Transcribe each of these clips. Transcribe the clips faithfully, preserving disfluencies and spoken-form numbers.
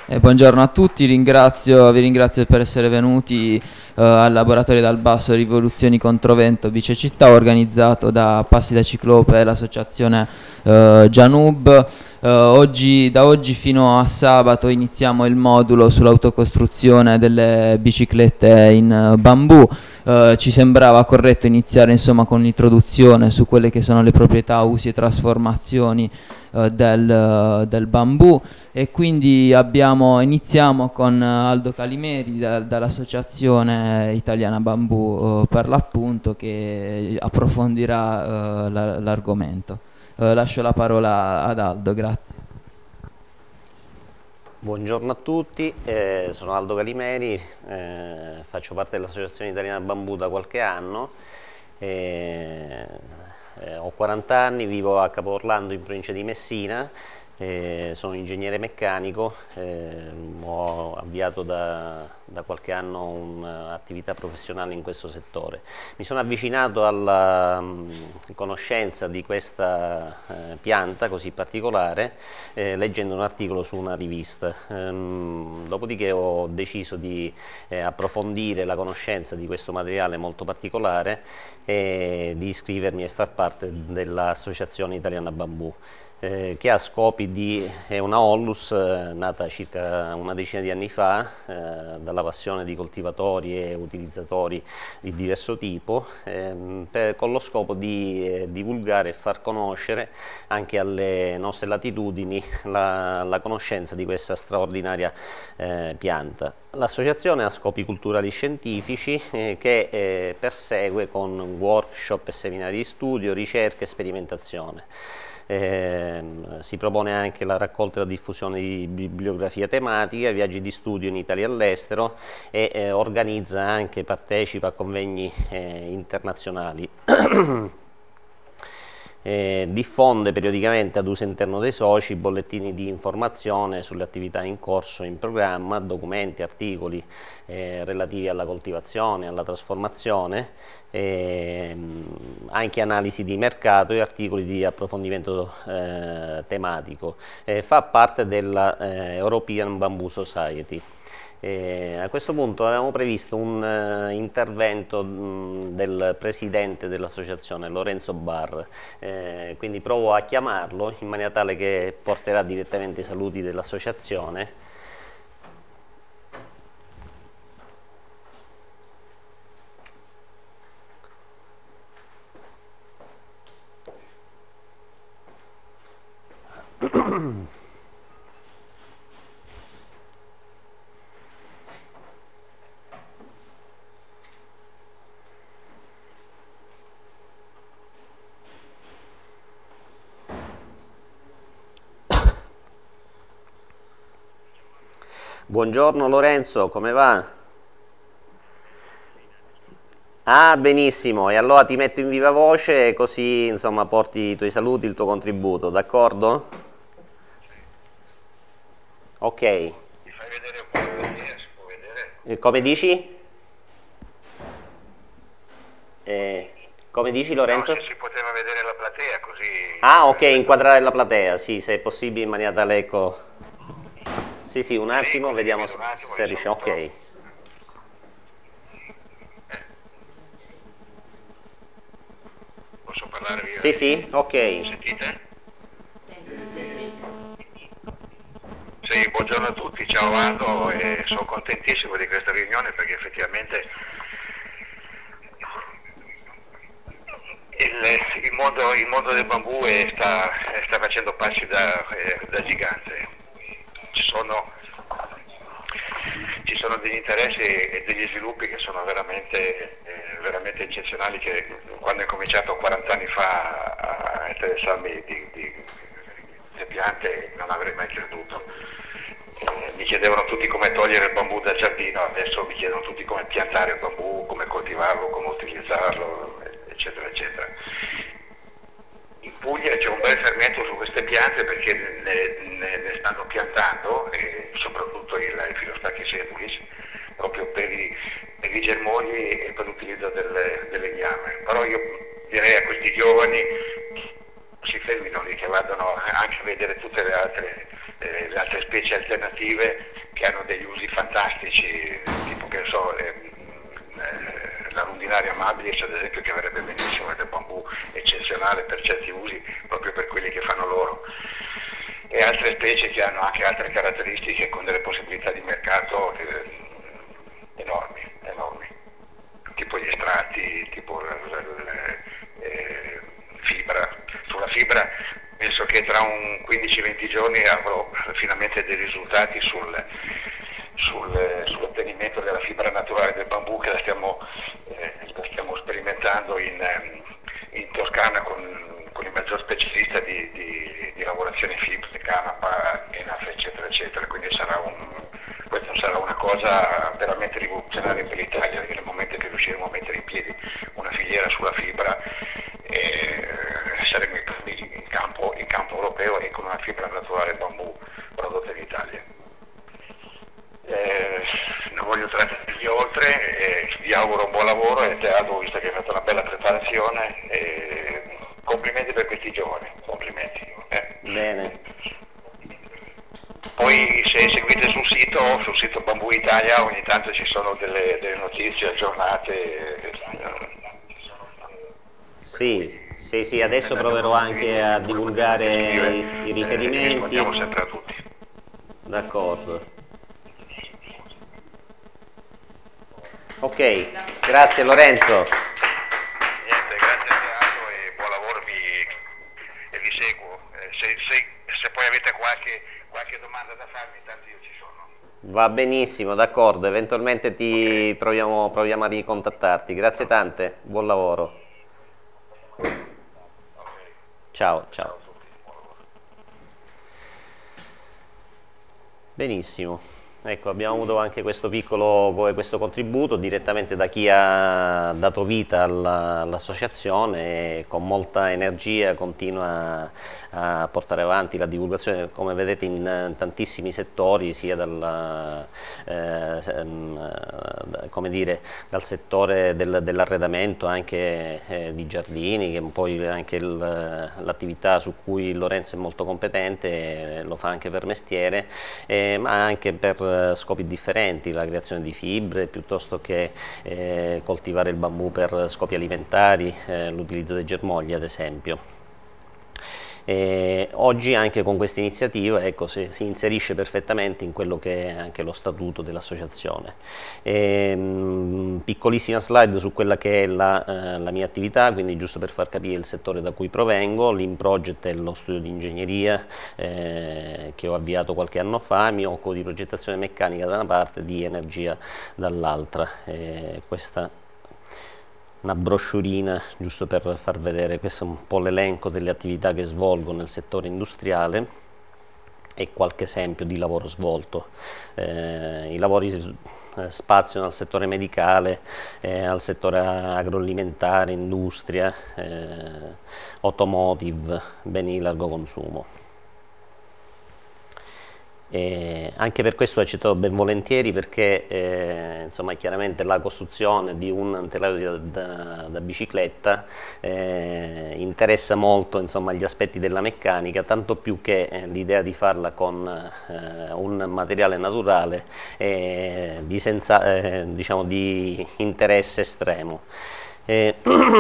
Eh, buongiorno a tutti, ringrazio, vi ringrazio per essere venuti eh, al Laboratorio dal Basso Rivoluzioni contro Vento Vice Città, organizzato da Passi da Ciclope e l'associazione eh, Gianub. Eh, oggi, da oggi fino a sabato iniziamo il modulo sull'autocostruzione delle biciclette in eh, bambù. Eh, ci sembrava corretto iniziare insomma con un'introduzione su quelle che sono le proprietà, usi e trasformazioni eh, del, del bambù, e quindi abbiamo, iniziamo con Aldo Calimeri da, dall'Associazione Italiana Bambù eh, per l'appunto, che approfondirà eh, la, l'argomento. Eh, lascio la parola ad Aldo, grazie. Buongiorno a tutti, eh, sono Aldo Calimeri, eh, faccio parte dell'Associazione Italiana Bambù da qualche anno, eh, eh, ho quaranta anni, vivo a Capo Orlando in provincia di Messina, eh, sono ingegnere meccanico, eh, ho avviato da, da qualche anno un'attività professionale in questo settore. Mi sono avvicinato alla um, conoscenza di questa eh, pianta così particolare eh, leggendo un articolo su una rivista. Ehm, dopodiché ho deciso di eh, approfondire la conoscenza di questo materiale molto particolare e di iscrivermi e far parte dell'Associazione Italiana Bambù. Eh, che ha scopi di, è una Onlus eh, nata circa una decina di anni fa eh, dalla passione di coltivatori e utilizzatori di diverso tipo, ehm, per, con lo scopo di eh, divulgare e far conoscere anche alle nostre latitudini la, la conoscenza di questa straordinaria eh, pianta. L'associazione ha scopi culturali scientifici eh, che eh, persegue con workshop e seminari di studio, ricerca e sperimentazione. Eh, si propone anche la raccolta e la diffusione di bibliografia tematica, viaggi di studio in Italia e all'estero e eh, organizza anche, partecipa a convegni eh, internazionali. Eh, diffonde periodicamente ad uso interno dei soci bollettini di informazione sulle attività in corso in programma, documenti, articoli eh, relativi alla coltivazione, alla trasformazione, eh, anche analisi di mercato e articoli di approfondimento eh, tematico. Eh, fa parte della eh, European Bamboo Society. E a questo punto avevamo previsto un uh, intervento mh, del presidente dell'associazione, Lorenzo Barr, eh, quindi provo a chiamarlo in maniera tale che porterà direttamente i saluti dell'associazione. Buongiorno Lorenzo, come va? Ah, benissimo, e allora ti metto in viva voce così insomma porti i tuoi saluti, il tuo contributo, d'accordo? Ok. Mi fai vedere un po' la platea, si può vedere? Come dici? Eh, come dici Lorenzo? No, se si poteva vedere la platea così... Ah, ok, inquadrare la platea, sì, se è possibile in maniera tale, ecco... Sì, sì, un attimo, sì, vediamo un attimo, se riesce. Ok. eh. Posso parlare via? Sì, sì, ok. Sentite? Sì, buongiorno a tutti, ciao Aldo, e sono contentissimo di questa riunione perché effettivamente il, il, mondo, il mondo del bambù è, sta, sta facendo passi da, eh, da gigante. Ci sono, ci sono degli interessi e degli sviluppi che sono veramente, eh, veramente eccezionali, che quando ho cominciato quaranta anni fa a interessarmi di, di, di piante non avrei mai creduto. Eh, mi chiedevano tutti come togliere il bambù dal giardino, adesso mi chiedono tutti come piantare il bambù, come coltivarlo, come utilizzarlo, eccetera, eccetera. In Puglia c'è un bel fermento su queste piante perché ne, ne, ne stanno piantando, e soprattutto il, il Filostachys edulis, proprio per i, per i germogli e per l'utilizzo del, del legname. Però io direi a questi giovani si fermino lì, che vadano anche a vedere tutte le altre, eh, le altre specie alternative che hanno degli usi fantastici, tipo che so, eh, eh, la rondinaria amabilis ad esempio, che verrebbe benissimo, è del bambù eccezionale per certi usi, proprio per quelli che fanno loro, e altre specie che hanno anche altre caratteristiche con delle possibilità di mercato eh, enormi, enormi, tipo gli estratti, tipo eh, eh, fibra. Sulla fibra penso che tra un quindici venti giorni avrò finalmente dei risultati sul, sul, sull'ottenimento della fibra naturale del bambù, che la stiamo, eh, la stiamo sperimentando in, in Toscana con, con il maggior specialista di, di, di lavorazione fibra, canapa, enaf, eccetera, eccetera. Quindi sarà un, questa sarà una cosa veramente rivoluzionaria per l'Italia, perché nel momento che riusciremo a mettere in piedi una filiera sulla fibra, eh, saremo in campo, in campo europeo e con una fibra naturale bambù prodotta in Italia. Eh, non voglio trattarvi oltre, eh, vi auguro un buon lavoro e te Aldo, visto che hai fatto una bella preparazione, eh, complimenti per questi giovani, complimenti. Eh. Bene. Poi se seguite sul sito, sul sito Bambù Italia, ogni tanto ci sono delle, delle notizie aggiornate. Eh, Sì. Sì, sì, adesso proverò anche a divulgare i, i riferimenti. Rispondiamo sempre a tutti. D'accordo. Ok, grazie Lorenzo. Niente, grazie a te Aldo e buon lavoro, vi, e vi seguo. Eh, se, se, se poi avete qualche, qualche domanda da farmi, intanto io ci sono. Va benissimo, d'accordo, eventualmente ti proviamo, proviamo a ricontattarti. Grazie tante, buon lavoro. Ciao, ciao. Benissimo, ecco, abbiamo avuto anche questo piccolo questo contributo direttamente da chi ha dato vita all'associazione e con molta energia continua a portare avanti la divulgazione, come vedete, in tantissimi settori, sia dal, eh, come dire, dal settore del, dell'arredamento, anche eh, di giardini, che poi anche l'attività su cui Lorenzo è molto competente, lo fa anche per mestiere, eh, ma anche per scopi differenti, la creazione di fibre piuttosto che eh, coltivare il bambù per scopi alimentari, eh, l'utilizzo dei germogli ad esempio. E oggi anche con questa iniziativa, ecco, si, si inserisce perfettamente in quello che è anche lo statuto dell'associazione. Piccolissima slide su quella che è la, eh, la mia attività, quindi giusto per far capire il settore da cui provengo. L'Improject è lo studio di ingegneria eh, che ho avviato qualche anno fa, mi occupo di progettazione meccanica da una parte e di energia dall'altra. Eh, questa una broschurina giusto per far vedere, questo è un po' l'elenco delle attività che svolgo nel settore industriale e qualche esempio di lavoro svolto. Eh, I lavori spaziano al settore medicale, eh, al settore agroalimentare, industria, eh, automotive, beni di largo consumo. E anche per questo ho accettato ben volentieri, perché eh, insomma, chiaramente la costruzione di un telaio da, da, da bicicletta eh, interessa molto, insomma, gli aspetti della meccanica, tanto più che eh, l'idea di farla con eh, un materiale naturale è di, senza, eh, diciamo, di interesse estremo. Eh,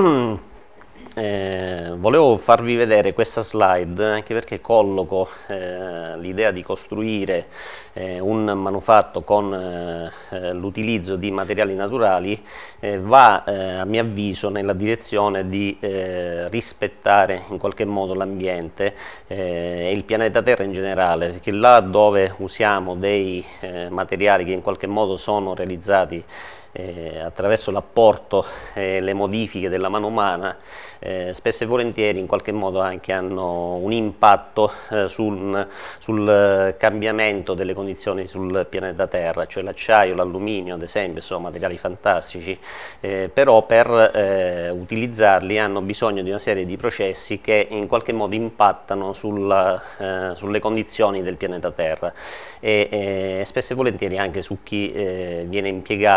Eh, volevo farvi vedere questa slide anche perché colloco eh, l'idea di costruire eh, un manufatto con eh, l'utilizzo di materiali naturali eh, va eh, a mio avviso nella direzione di eh, rispettare in qualche modo l'ambiente eh, e il pianeta Terra in generale, perché là dove usiamo dei eh, materiali che in qualche modo sono realizzati Eh, attraverso l'apporto e le modifiche della mano umana, eh, spesso e volentieri in qualche modo anche hanno un impatto eh, sul, sul cambiamento delle condizioni sul pianeta Terra, cioè l'acciaio, l'alluminio ad esempio sono materiali fantastici, eh, però per eh, utilizzarli hanno bisogno di una serie di processi che in qualche modo impattano sulla, eh, sulle condizioni del pianeta Terra e, e spesso e volentieri anche su chi eh, viene impiegato sulla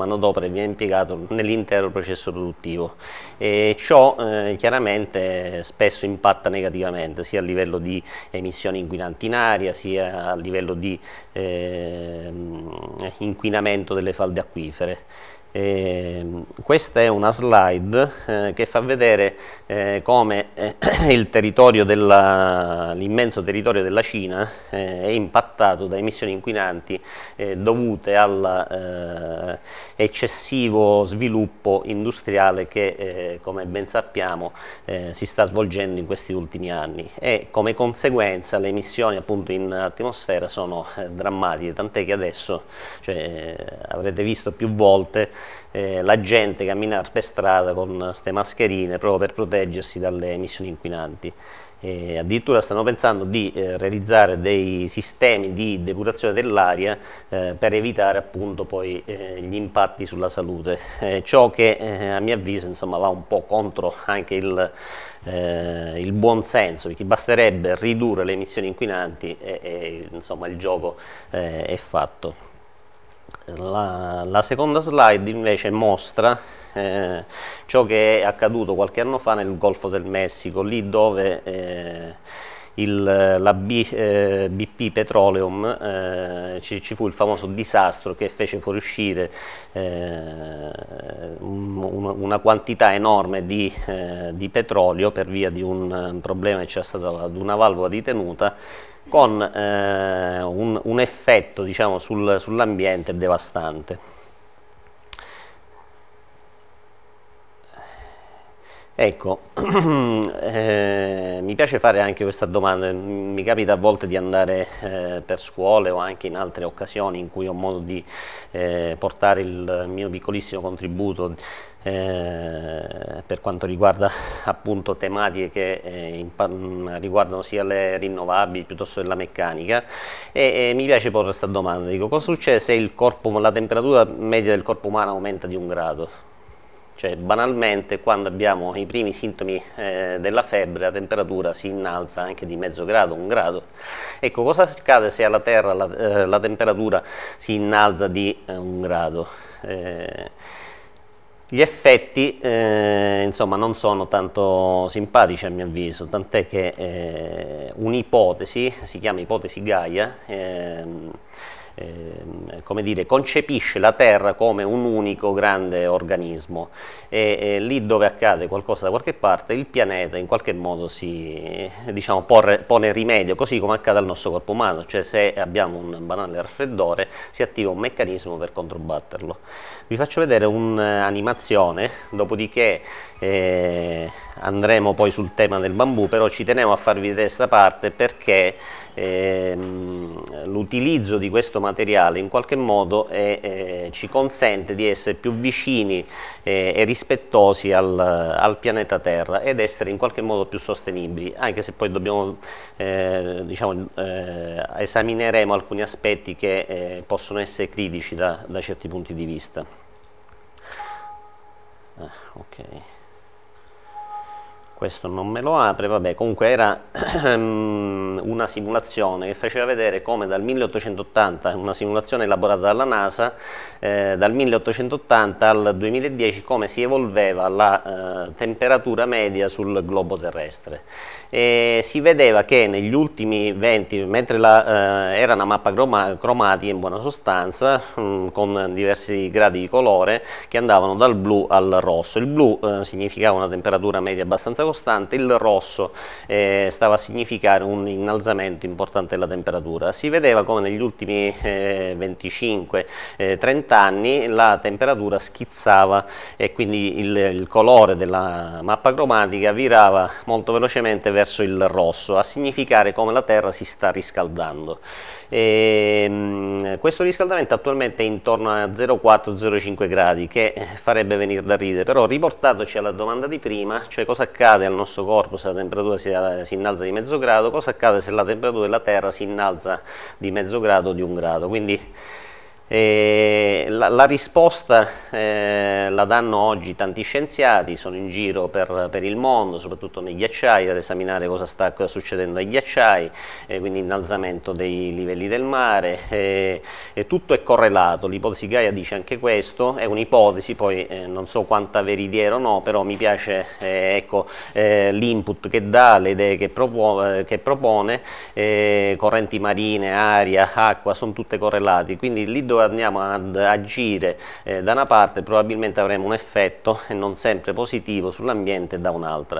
manodopera che viene impiegato nell'intero processo produttivo, e ciò eh, chiaramente spesso impatta negativamente sia a livello di emissioni inquinanti in aria, sia a livello di eh, inquinamento delle falde acquifere. Eh, questa è una slide eh, che fa vedere eh, come eh, il territorio della, l'immenso territorio della Cina eh, è impattato da emissioni inquinanti eh, dovute all'eccessivo eh, sviluppo industriale che eh, come ben sappiamo eh, si sta svolgendo in questi ultimi anni, e come conseguenza le emissioni appunto in atmosfera sono eh, drammatiche, tant'è che adesso cioè, eh, avrete visto più volte Eh, la gente camminare per strada con queste mascherine proprio per proteggersi dalle emissioni inquinanti. E addirittura stanno pensando di eh, realizzare dei sistemi di depurazione dell'aria eh, per evitare appunto poi eh, gli impatti sulla salute, eh, ciò che eh, a mio avviso insomma va un po' contro anche il, eh, il buon senso, perché basterebbe ridurre le emissioni inquinanti e, e insomma il gioco eh, è fatto. La, la seconda slide invece mostra eh, ciò che è accaduto qualche anno fa nel Golfo del Messico, lì dove eh, il, la B, eh, B P Petroleum eh, ci, ci fu il famoso disastro che fece fuoriuscire eh, un, una quantità enorme di, eh, di petrolio per via di un, un problema che c'era stato ad una valvola di tenuta, con eh, un, un effetto diciamo, sul, sull'ambiente devastante. Ecco, eh, mi piace fare anche questa domanda, mi capita a volte di andare eh, per scuole o anche in altre occasioni in cui ho modo di eh, portare il mio piccolissimo contributo eh, per quanto riguarda appunto tematiche che eh, riguardano sia le rinnovabili piuttosto che la meccanica, e, e mi piace porre questa domanda, dico, cosa succede se il corpo, la temperatura media del corpo umano aumenta di un grado? Cioè banalmente quando abbiamo i primi sintomi eh, della febbre la temperatura si innalza anche di mezzo grado, un grado. Ecco, cosa accade se alla Terra la, eh, la temperatura si innalza di eh, un grado? Eh, gli effetti eh, insomma non sono tanto simpatici a mio avviso, tant'è che eh, un'ipotesi, si chiama ipotesi Gaia, eh, Eh, come dire, concepisce la Terra come un unico grande organismo, e, e lì dove accade qualcosa da qualche parte il pianeta in qualche modo si diciamo, porre, pone rimedio, così come accade al nostro corpo umano, cioè se abbiamo un banale raffreddore si attiva un meccanismo per controbatterlo. Vi faccio vedere un'animazione, dopodiché eh, andremo poi sul tema del bambù, però ci tenevo a farvi vedere questa parte perché l'utilizzo di questo materiale in qualche modo è, eh, ci consente di essere più vicini eh, e rispettosi al, al pianeta Terra ed essere in qualche modo più sostenibili, anche se poi dobbiamo, eh, diciamo, eh, esamineremo alcuni aspetti che eh, possono essere critici da, da certi punti di vista. Ah, ok. Questo non me lo apre, vabbè, comunque era una simulazione che faceva vedere come dal milleottocentottanta, una simulazione elaborata dalla NASA, eh, dal milleottocentottanta al duemiladieci come si evolveva la eh, temperatura media sul globo terrestre. E si vedeva che negli ultimi venti, mentre la, eh, era una mappa croma, cromatica in buona sostanza, mh, con diversi gradi di colore che andavano dal blu al rosso. Il blu eh, significava una temperatura media abbastanza costante, il rosso eh, stava a significare un innalzamento importante della temperatura. Si vedeva come negli ultimi eh, venticinque trenta anni la temperatura schizzava e quindi il, il colore della mappa cromatica virava molto velocemente verso il rosso, a significare come la Terra si sta riscaldando. E, mh, questo riscaldamento attualmente è intorno a zero virgola quattro zero virgola cinque gradi, che farebbe venire da ridere, però riportatoci alla domanda di prima, cioè cosa accade al nostro corpo se la temperatura si, si innalza di mezzo grado, cosa accade se la temperatura della Terra si innalza di mezzo grado o di un grado. Quindi E la, la risposta eh, la danno oggi tanti scienziati, sono in giro per, per il mondo, soprattutto nei ghiacciai, ad esaminare cosa sta succedendo ai ghiacciai, eh, quindi innalzamento dei livelli del mare, eh, e tutto è correlato. L'ipotesi Gaia dice anche questo, è un'ipotesi, poi eh, non so quanta veritiera o no, però mi piace eh, ecco, eh, l'input che dà, le idee che, propo che propone, eh, correnti marine, aria, acqua, sono tutte correlate, quindi lì dove andiamo ad agire eh, da una parte probabilmente avremo un effetto non sempre positivo sull'ambiente da un'altra.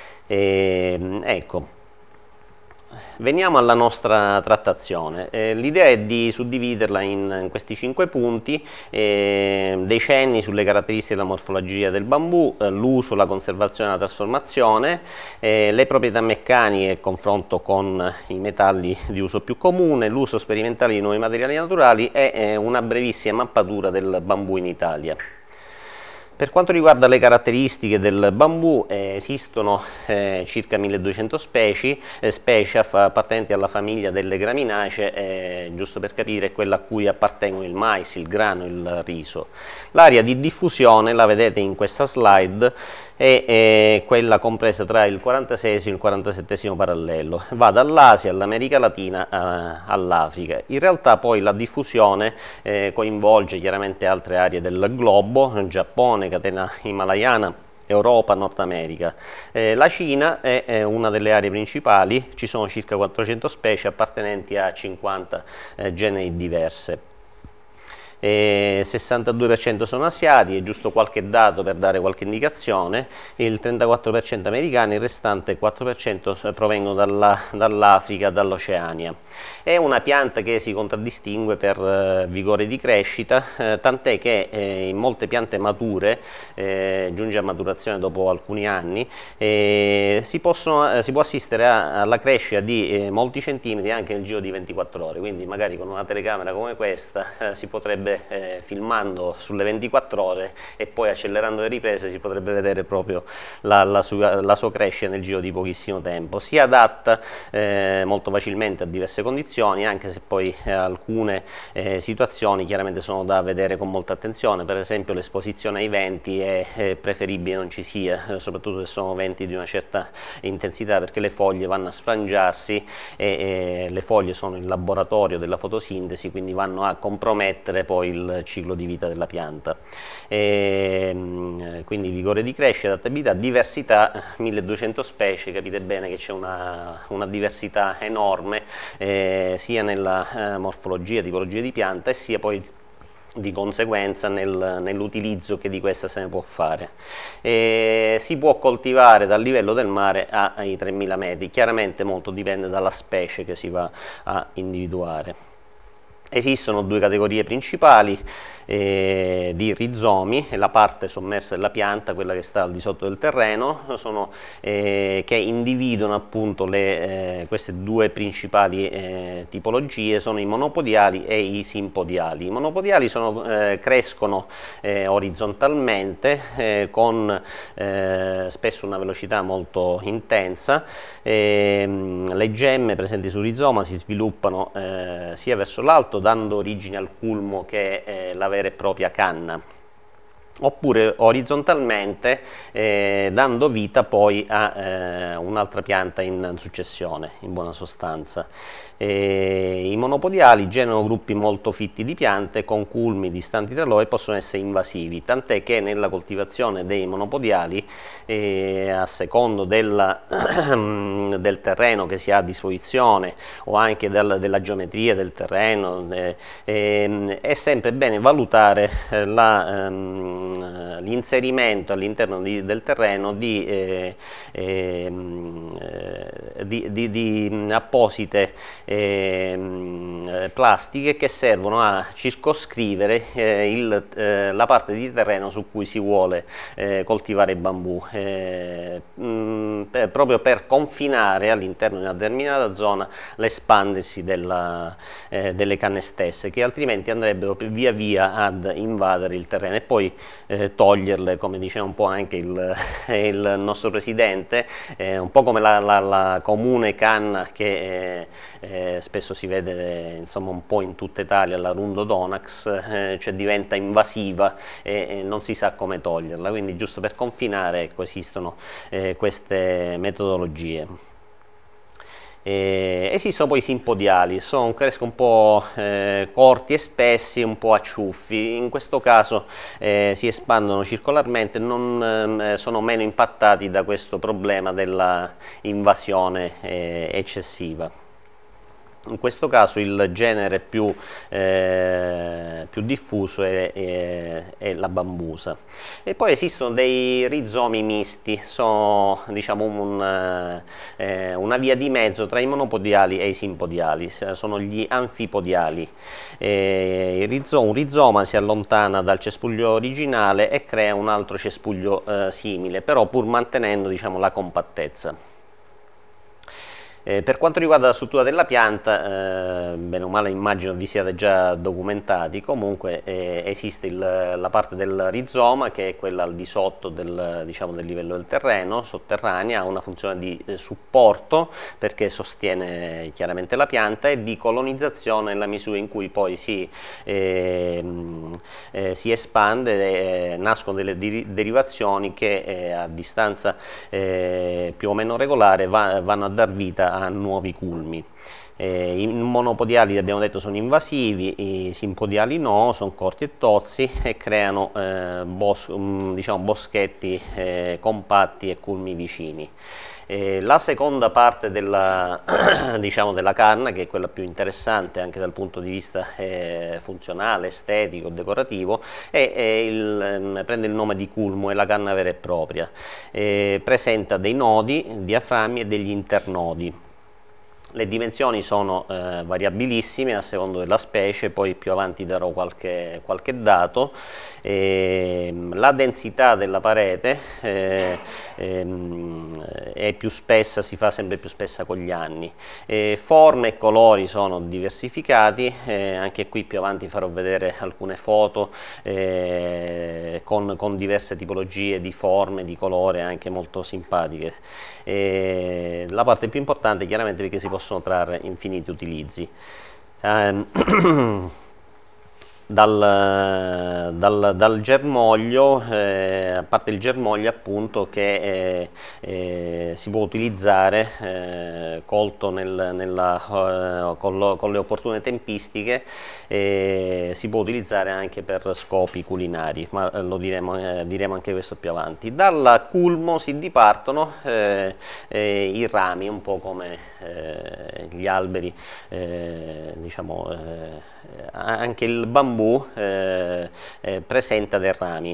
Ecco, veniamo alla nostra trattazione. Eh, l'idea è di suddividerla in, in questi cinque punti, eh, dei cenni sulle caratteristiche della morfologia del bambù, eh, l'uso, la conservazione e la trasformazione, eh, le proprietà meccaniche e confronto con i metalli di uso più comune, l'uso sperimentale di nuovi materiali naturali e eh, una brevissima mappatura del bambù in Italia. Per quanto riguarda le caratteristiche del bambù, eh, esistono eh, circa milleduecento specie, eh, specie appartenenti alla famiglia delle graminacee, eh, giusto per capire quella a cui appartengono il mais, il grano, il riso. L'area di diffusione, la vedete in questa slide, è, è quella compresa tra il quarantaseiesimo e il quarantasettesimo parallelo, va dall'Asia all'America Latina eh, all'Africa. In realtà poi la diffusione eh, coinvolge chiaramente altre aree del globo, Giappone, catena himalayana, Europa, Nord America. Eh, la Cina è, è una delle aree principali, ci sono circa quattrocento specie appartenenti a cinquanta eh, generi diverse. Il sessantadue per cento sono asiatici, è giusto qualche dato per dare qualche indicazione, il trentaquattro per cento americani, il restante quattro per cento provengono dall'Africa, dall'Oceania. È una pianta che si contraddistingue per eh, vigore di crescita, eh, tant'è che eh, in molte piante mature, eh, giunge a maturazione dopo alcuni anni, eh, si, possono, eh, si può assistere a, alla crescita di eh, molti centimetri anche nel giro di ventiquattro ore, quindi magari con una telecamera come questa eh, si potrebbe Eh, filmando sulle ventiquattro ore e poi accelerando le riprese si potrebbe vedere proprio la, la, sua, la sua crescita nel giro di pochissimo tempo. Si adatta eh, molto facilmente a diverse condizioni, anche se poi eh, alcune eh, situazioni chiaramente sono da vedere con molta attenzione. Per esempio l'esposizione ai venti è, è preferibile non ci sia, eh, soprattutto se sono venti di una certa intensità, perché le foglie vanno a sfrangiarsi e, e le foglie sono il laboratorio della fotosintesi, quindi vanno a compromettere poi il ciclo di vita della pianta. E, quindi vigore di crescita, adattabilità, diversità, milleduecento specie, capite bene che c'è una, una diversità enorme eh, sia nella eh, morfologia, tipologia di pianta e sia poi di conseguenza nel, nell'utilizzo che di questa se ne può fare. E si può coltivare dal livello del mare ai tremila metri, chiaramente molto dipende dalla specie che si va a individuare. Esistono due categorie principali eh, di rizomi, la parte sommersa della pianta, quella che sta al di sotto del terreno, sono, eh, che individuano appunto le, eh, queste due principali eh, tipologie, sono i monopodiali e i simpodiali. I monopodiali sono, eh, crescono eh, orizzontalmente eh, con eh, spesso una velocità molto intensa, eh, le gemme presenti sul rizoma si sviluppano eh, sia verso l'alto, dando origine al culmo che è eh, la vera e propria canna, oppure orizzontalmente eh, dando vita poi a eh, un'altra pianta in successione, in buona sostanza. E i monopodiali generano gruppi molto fitti di piante con culmi distanti tra loro e possono essere invasivi, tant'è che nella coltivazione dei monopodiali, eh, a secondo della, del terreno che si ha a disposizione o anche del, della geometria del terreno, eh, eh, è sempre bene valutare eh, ehm, l'inserimento all'interno del terreno di, eh, eh, di, di, di apposite Eh, plastiche che servono a circoscrivere eh, il, eh, la parte di terreno su cui si vuole eh, coltivare bambù, eh, mh, per, proprio per confinare all'interno di una determinata zona l'espandersi della, eh, delle canne stesse, che altrimenti andrebbero via via ad invadere il terreno. E poi eh, toglierle, come diceva un po' anche il, il nostro presidente, eh, un po' come la, la, la comune canna che eh, eh, spesso si vede insomma un po' in tutta Italia, la Rundo Donax, eh, cioè diventa invasiva e, e non si sa come toglierla, quindi giusto per confinare, ecco, esistono eh, queste metodologie. Eh, esistono poi i simpodiali, sono, crescono un po' eh, corti e spessi, un po' acciuffi, in questo caso eh, si espandono circolarmente, non eh, sono meno impattati da questo problema della invasione eh, eccessiva. In questo caso il genere più, eh, più diffuso è, è, è la bambusa. E poi esistono dei rizomi misti, sono diciamo un, eh, una via di mezzo tra i monopodiali e i simpodiali, sono gli anfipodiali. Eh, il rizoma, un rizoma si allontana dal cespuglio originale e crea un altro cespuglio eh, simile, però pur mantenendo diciamo, la compattezza. Eh, per quanto riguarda la struttura della pianta, eh, bene o male immagino vi siate già documentati, comunque eh, esiste il, la parte del rizoma che è quella al di sotto del, diciamo, del livello del terreno, sotterranea, ha una funzione di eh, supporto perché sostiene chiaramente la pianta e di colonizzazione nella misura in cui poi si, eh, eh, si espande, eh, nascono delle derivazioni che eh, a distanza eh, più o meno regolare va, vanno a dar vita a nuovi culmi. Eh, I monopodiali, abbiamo detto, sono invasivi, i simpodiali no, sono corti e tozzi e creano eh, bos diciamo, boschetti eh, compatti e culmi vicini. Eh, la seconda parte della, diciamo, della canna, che è quella più interessante anche dal punto di vista eh, funzionale, estetico, decorativo, è, è il, prende il nome di culmo, è la canna vera e propria. Eh, presenta dei nodi, diaframmi e degli internodi. Le dimensioni sono eh, variabilissime a seconda della specie, poi più avanti darò qualche, qualche dato. E, la densità della parete eh, ehm, è più spessa, si fa sempre più spessa con gli anni. E forme e colori sono diversificati, eh, anche qui più avanti farò vedere alcune foto eh, con, con diverse tipologie di forme, di colore anche molto simpatiche. E la parte più importante chiaramente perché si possono trarre infiniti utilizzi. Um, Dal, dal, dal germoglio, eh, a parte il germoglio appunto che eh, eh, si può utilizzare eh, colto nel, nella, eh, con, lo, con le opportune tempistiche, eh, si può utilizzare anche per scopi culinari, ma eh, lo diremo, eh, diremo anche questo più avanti. Dal culmo si dipartono eh, eh, i rami, un po' come eh, gli alberi, eh, diciamo, eh, anche il bambù eh, eh, presenta dei rami.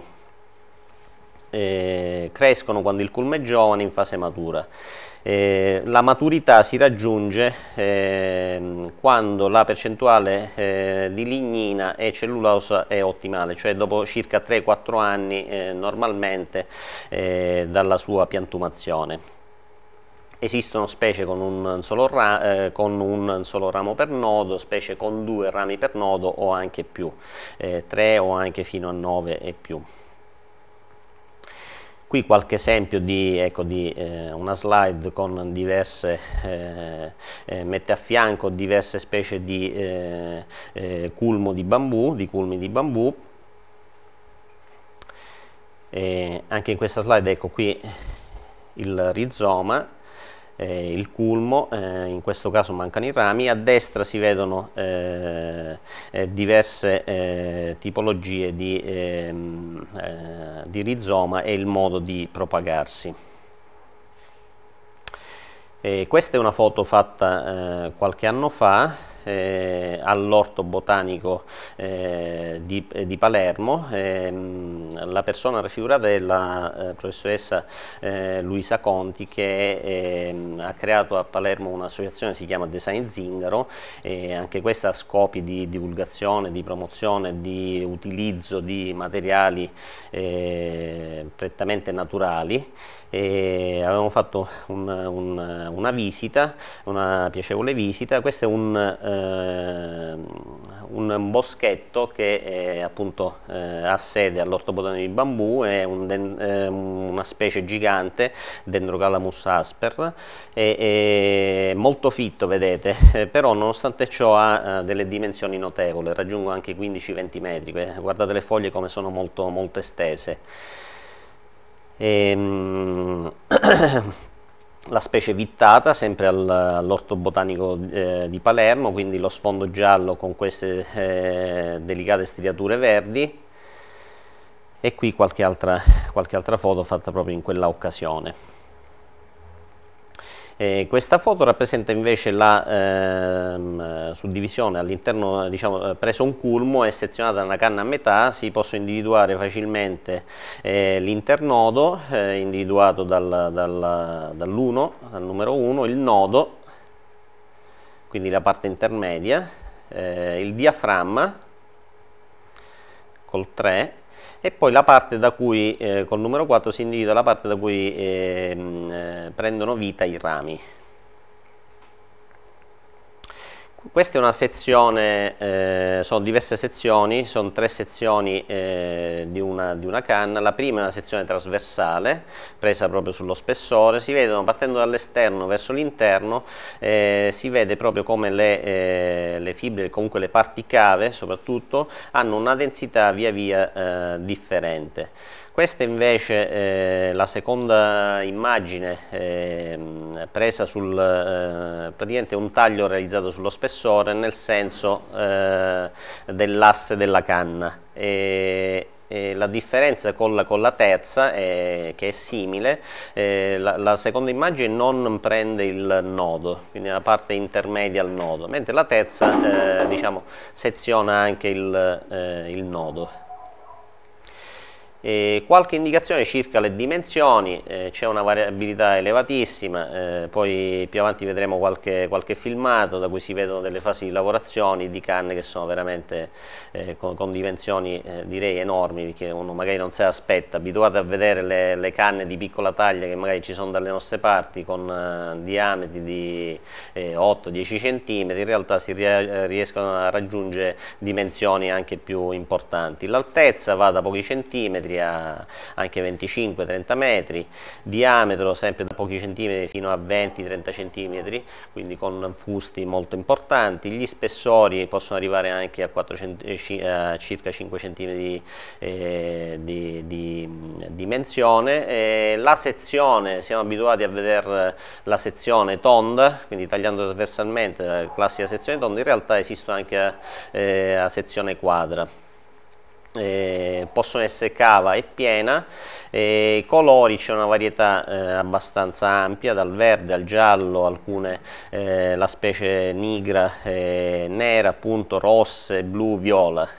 Eh, crescono quando il culmo è giovane in fase matura. Eh, la maturità si raggiunge eh, quando la percentuale eh, di lignina e cellulosa è ottimale, cioè dopo circa tre quattro anni eh, normalmente eh, dalla sua piantumazione. Esistono specie con un, solo ra eh, con un solo ramo per nodo, specie con due rami per nodo o anche più, eh, tre o anche fino a nove e più. Qui qualche esempio di, ecco, di eh, una slide con diverse, eh, eh, mette a fianco diverse specie di eh, eh, culmo di bambù, di culmi di bambù. E anche in questa slide ecco qui il rizoma. Eh, il culmo, eh, in questo caso mancano i rami, a destra si vedono eh, eh, diverse eh, tipologie di, eh, eh, di rizoma e il modo di propagarsi. Eh, questa è una foto fatta eh, qualche anno fa eh, all'Orto Botanico eh, di, eh, di Palermo. Eh, la persona raffigurata è la eh, professoressa eh, Luisa Conti, che eh, ha creato a Palermo un'associazione che si chiama Design Zingaro, e anche questa ha scopi di divulgazione, di promozione, di utilizzo di materiali eh, prettamente naturali. E avevamo fatto un, un, una visita, una piacevole visita. Questo è un, eh, eh, un boschetto che è, appunto eh, ha sede all'Orto Botanico di Bambù, è un eh, una specie gigante, Dendrocalamus asper, è, è molto fitto, vedete, eh, però nonostante ciò ha eh, delle dimensioni notevoli, raggiungono anche i quindici venti metri, guardate le foglie come sono molto, molto estese. E, la specie vittata, sempre al, all'Orto Botanico eh, di Palermo, quindi lo sfondo giallo con queste eh, delicate striature verdi, e qui qualche altra, qualche altra foto fatta proprio in quella occasione. Eh, questa foto rappresenta invece la ehm, suddivisione all'interno, diciamo, preso un culmo e sezionata una canna a metà, si possono individuare facilmente eh, l'internodo, eh, individuato dal, dal, dall'uno, dal numero uno, il nodo, quindi la parte intermedia, eh, il diaframma col tre, e poi la parte da cui, eh, col numero quattro, si individua la parte da cui eh, eh, prendono vita i rami. Questa è una sezione, eh, sono diverse sezioni, sono tre sezioni eh, di, una, di una canna. La prima è una sezione trasversale, presa proprio sullo spessore. Si vedono, partendo dall'esterno verso l'interno, eh, si vede proprio come le, eh, le fibre, comunque le parti cave soprattutto, hanno una densità via via eh, differente. Questa invece è eh, la seconda immagine eh, presa sul, eh, praticamente un taglio realizzato sullo spessore nel senso eh, dell'asse della canna. E, e la differenza con la, con la terza, è, che è simile, eh, la, la seconda immagine non prende il nodo, quindi la parte intermedia al nodo, mentre la terza eh, diciamo, seziona anche il, eh, il nodo. E qualche indicazione circa le dimensioni, eh, c'è una variabilità elevatissima, eh, poi più avanti vedremo qualche, qualche filmato da cui si vedono delle fasi di lavorazione di canne che sono veramente eh, con, con dimensioni eh, direi enormi, perché uno magari non se l'aspetta, abituato a vedere le, le canne di piccola taglia che magari ci sono dalle nostre parti con eh, diametri di eh, otto dieci centimetri, in realtà si riescono a raggiungere dimensioni anche più importanti. L'altezza va da pochi centimetri a anche venticinque trenta metri, diametro sempre da pochi centimetri fino a venti trenta centimetri, quindi con fusti molto importanti. Gli spessori possono arrivare anche a, quattro, a circa cinque centimetri eh, di, di dimensione. Eh, la sezione, siamo abituati a vedere la sezione tonda, quindi tagliando trasversalmente, la classica sezione tonda, in realtà esistono anche a, eh, a sezione quadra. Eh, possono essere cava e piena. Eh, colori, c'è una varietà eh, abbastanza ampia, dal verde al giallo, alcune eh, la specie nigra, eh, nera, appunto, rosse, blu, viola.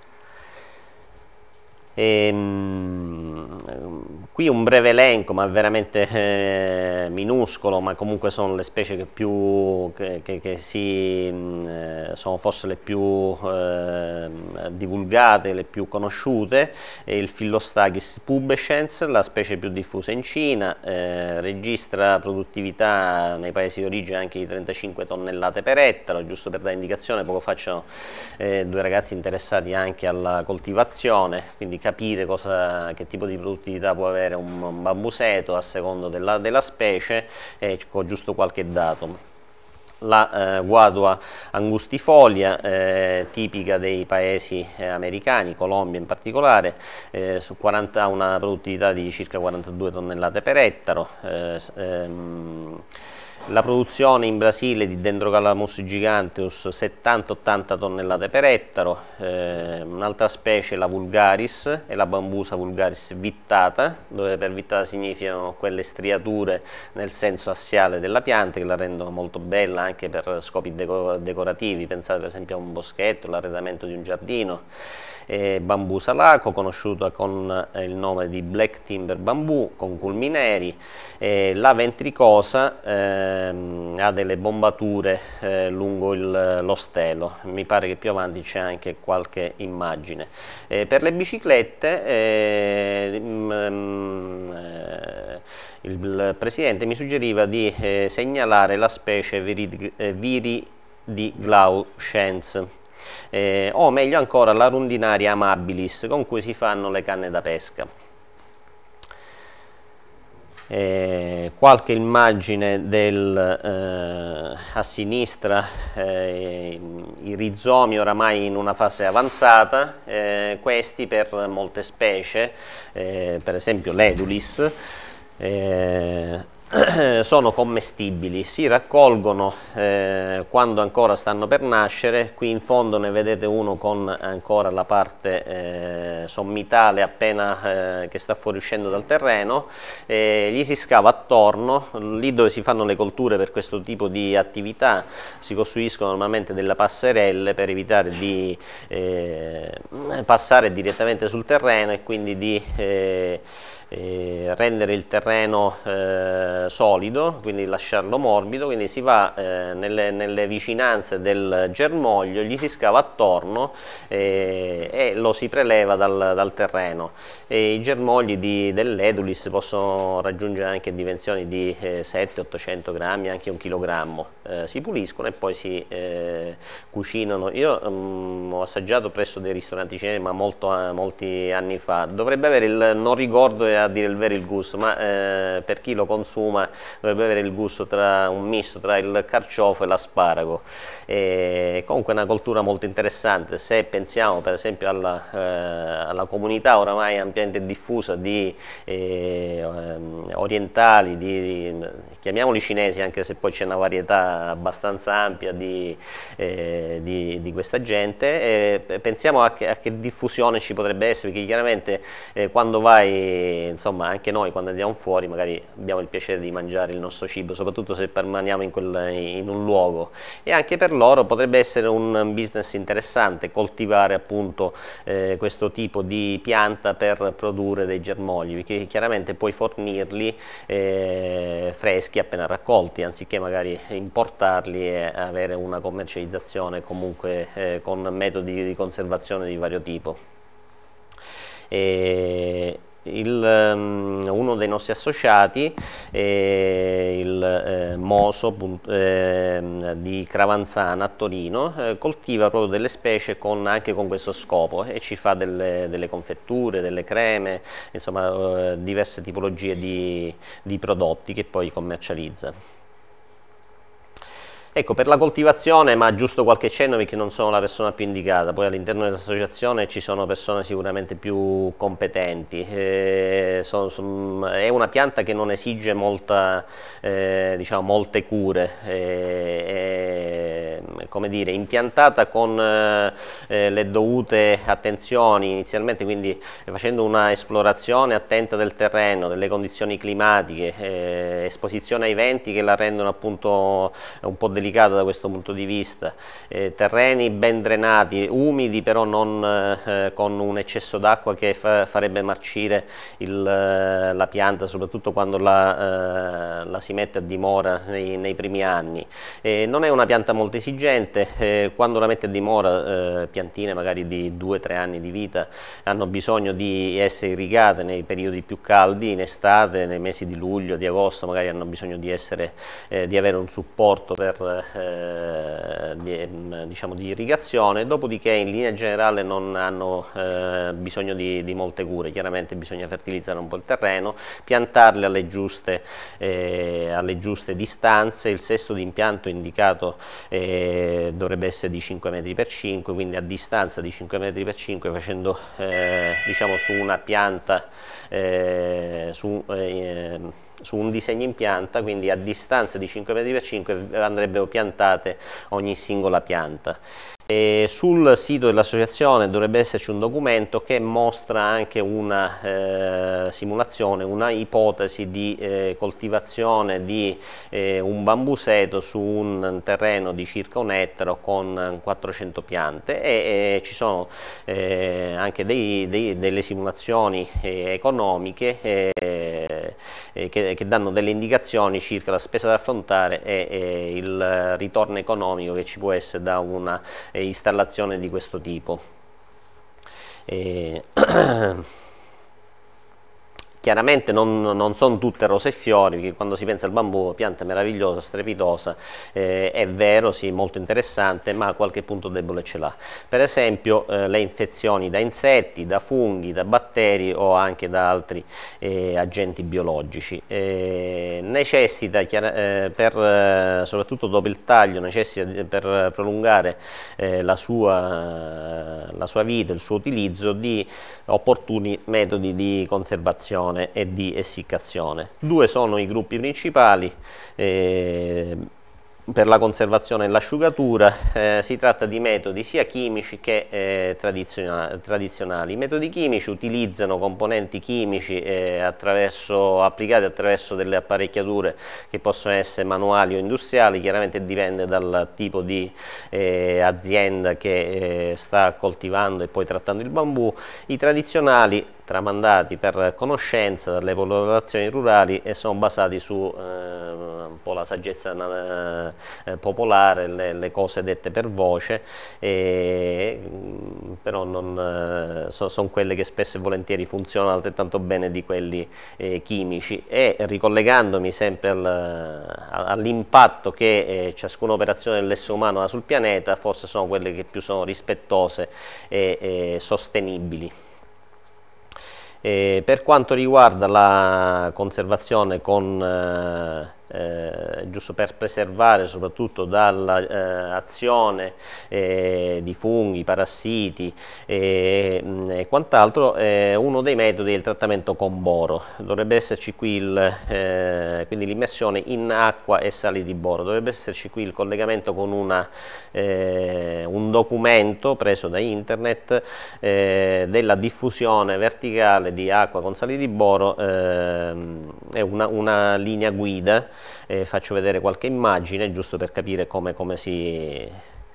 E, mh, qui un breve elenco, ma veramente eh, minuscolo, ma comunque sono le specie che più che, che, che si mh, sono forse le più eh, divulgate, le più conosciute. E il Phyllostaghis pubescens, la specie più diffusa in Cina, eh, registra produttività nei paesi di origine anche di trentacinque tonnellate per ettaro. Giusto per dare indicazione, poco fa c'erano eh, due ragazzi interessati anche alla coltivazione, quindi capire cosa, che tipo di produttività può avere un, un bambuseto a seconda della, della specie, e ho giusto qualche dato. La eh, guadua angustifolia, eh, tipica dei paesi eh, americani, Colombia in particolare, eh, su quaranta, ha una produttività di circa quarantadue tonnellate per ettaro. Eh, ehm, La produzione in Brasile di Dendrocalamus giganteus settanta ottanta tonnellate per ettaro. Eh, un'altra specie, la vulgaris, è la Bambusa vulgaris vittata, dove per vittata significano quelle striature nel senso assiale della pianta che la rendono molto bella anche per scopi deco decorativi. Pensate per esempio a un boschetto, l'arredamento di un giardino. Eh, Bambusa laco, conosciuta con eh, il nome di Black Timber Bamboo, con culmi neri. Eh, la ventricosa ehm, ha delle bombature eh, lungo il, lo stelo, mi pare che più avanti c'è anche qualche immagine. Eh, per le biciclette eh, mm, eh, il Presidente mi suggeriva di eh, segnalare la specie Viri, eh, Viri di Glauchens, eh, o meglio ancora la Rundinaria amabilis, con cui si fanno le canne da pesca. Eh, qualche immagine del, eh, a sinistra, eh, i rizomi oramai in una fase avanzata, eh, questi per molte specie, eh, per esempio l'Edulis, eh, sono commestibili, si raccolgono eh, quando ancora stanno per nascere. Qui in fondo ne vedete uno con ancora la parte eh, sommitale appena eh, che sta fuoriuscendo dal terreno, eh, gli si scava attorno, lì dove si fanno le colture per questo tipo di attività si costruiscono normalmente delle passerelle per evitare di eh, passare direttamente sul terreno e quindi di eh, Eh, rendere il terreno eh, solido, quindi lasciarlo morbido. Quindi si va eh, nelle, nelle vicinanze del germoglio, gli si scava attorno eh, e lo si preleva dal, dal terreno. E i germogli dell'Edulis possono raggiungere anche dimensioni di eh, settecento ottocento grammi, anche un chilogrammo. Eh, si puliscono e poi si eh, cucinano. Io um, ho assaggiato presso dei ristoranti cinesi, ma molto, molti anni fa. Dovrebbe avere il, non ricordo a dire il vero il gusto, ma eh, per chi lo consuma dovrebbe avere il gusto tra un misto tra il carciofo e l'asparago. E comunque è una coltura molto interessante. Se pensiamo per esempio alla, eh, alla comunità oramai ampiamente diffusa di eh, orientali, di, di, chiamiamoli cinesi, anche se poi c'è una varietà abbastanza ampia di, eh, di, di questa gente, e pensiamo a che, a che diffusione ci potrebbe essere, perché chiaramente eh, quando vai, insomma, anche noi quando andiamo fuori magari abbiamo il piacere di mangiare il nostro cibo, soprattutto se permaniamo in, quel, in un luogo, e anche per loro potrebbe essere un business interessante coltivare appunto eh, questo tipo di pianta per produrre dei germogli, perché chiaramente puoi fornirli eh, freschi appena raccolti, anziché magari importarli e avere una commercializzazione comunque eh, con metodi di conservazione di vario tipo. E Il, um, uno dei nostri associati, eh, il eh, Moso eh, di Cravanzana a Torino, eh, coltiva proprio delle specie con, anche con questo scopo, e ci fa delle, delle confetture, delle creme, insomma eh, diverse tipologie di, di prodotti che poi commercializza. Ecco, per la coltivazione, ma giusto qualche cenno perché non sono la persona più indicata, poi all'interno dell'associazione ci sono persone sicuramente più competenti. Eh, son, son, è una pianta che non esige molta, eh, diciamo, molte cure, eh, è, come dire, impiantata con eh, le dovute attenzioni inizialmente, quindi facendo una esplorazione attenta del terreno, delle condizioni climatiche, eh, esposizione ai venti che la rendono appunto un po' delicata da questo punto di vista, eh, terreni ben drenati, umidi però non eh, con un eccesso d'acqua che fa, farebbe marcire il, la pianta, soprattutto quando la, eh, la si mette a dimora nei, nei primi anni. Eh, non è una pianta molto esigente, eh, quando la mette a dimora, eh, piantine magari di due tre anni di vita hanno bisogno di essere irrigate nei periodi più caldi, in estate, nei mesi di luglio, di agosto, magari hanno bisogno di, essere, eh, di avere un supporto per Eh, di, diciamo di irrigazione, dopodiché in linea generale non hanno eh, bisogno di, di molte cure. Chiaramente bisogna fertilizzare un po' il terreno, piantarle alle giuste, eh, alle giuste distanze. Il sesto di impianto indicato eh, dovrebbe essere di cinque metri per cinque, quindi a distanza di cinque metri per cinque, facendo eh, diciamo su una pianta eh, su, eh, su un disegno in pianta, quindi a distanza di cinque metri per cinque andrebbero piantate ogni singola pianta. E sul sito dell'associazione dovrebbe esserci un documento che mostra anche una eh, simulazione, una ipotesi di eh, coltivazione di eh, un bambuseto su un terreno di circa un ettaro con quattrocento piante, e, e ci sono eh, anche dei, dei, delle simulazioni eh, economiche eh, eh, che, che danno delle indicazioni circa la spesa da affrontare e, e il ritorno economico che ci può essere da una installazione di questo tipo. E Chiaramente non, non sono tutte rose e fiori, perché quando si pensa al bambù, pianta meravigliosa, strepitosa, eh, è vero, sì, molto interessante, ma qualche punto debole ce l'ha. Per esempio eh, le infezioni da insetti, da funghi, da batteri o anche da altri eh, agenti biologici. Eh, necessita, eh, per, eh, soprattutto dopo il taglio, necessita per prolungare eh, la, sua, la sua vita, il suo utilizzo, di opportuni metodi di conservazione e di essiccazione. Due sono i gruppi principali eh, per la conservazione e l'asciugatura. Eh, si tratta di metodi sia chimici che eh, tradizionali, tradizionali. I metodi chimici utilizzano componenti chimici eh, attraverso, applicati attraverso delle apparecchiature che possono essere manuali o industriali, chiaramente dipende dal tipo di eh, azienda che eh, sta coltivando e poi trattando il bambù. I tradizionali, tramandati per conoscenza dalle popolazioni rurali, e sono basati su eh, un po' la saggezza eh, popolare, le, le cose dette per voce, e, però non, eh, so, sono quelle che spesso e volentieri funzionano altrettanto bene di quelli eh, chimici. E ricollegandomi sempre al, all'impatto che eh, ciascuna operazione dell'essere umano ha sul pianeta, forse sono quelle che più sono rispettose e, e sostenibili. Eh, per quanto riguarda la conservazione con, eh, eh, giusto per preservare soprattutto dall'azione eh, eh, di funghi, parassiti e, e quant'altro, eh, uno dei metodi è il trattamento con boro. Dovrebbe esserci qui il, eh, quindi l'immersione in acqua e sali di boro, dovrebbe esserci qui il collegamento con una, eh, un documento preso da internet eh, della diffusione verticale di acqua con sali di boro, ehm, è una, una linea guida. Eh, faccio vedere qualche immagine giusto per capire come, come si...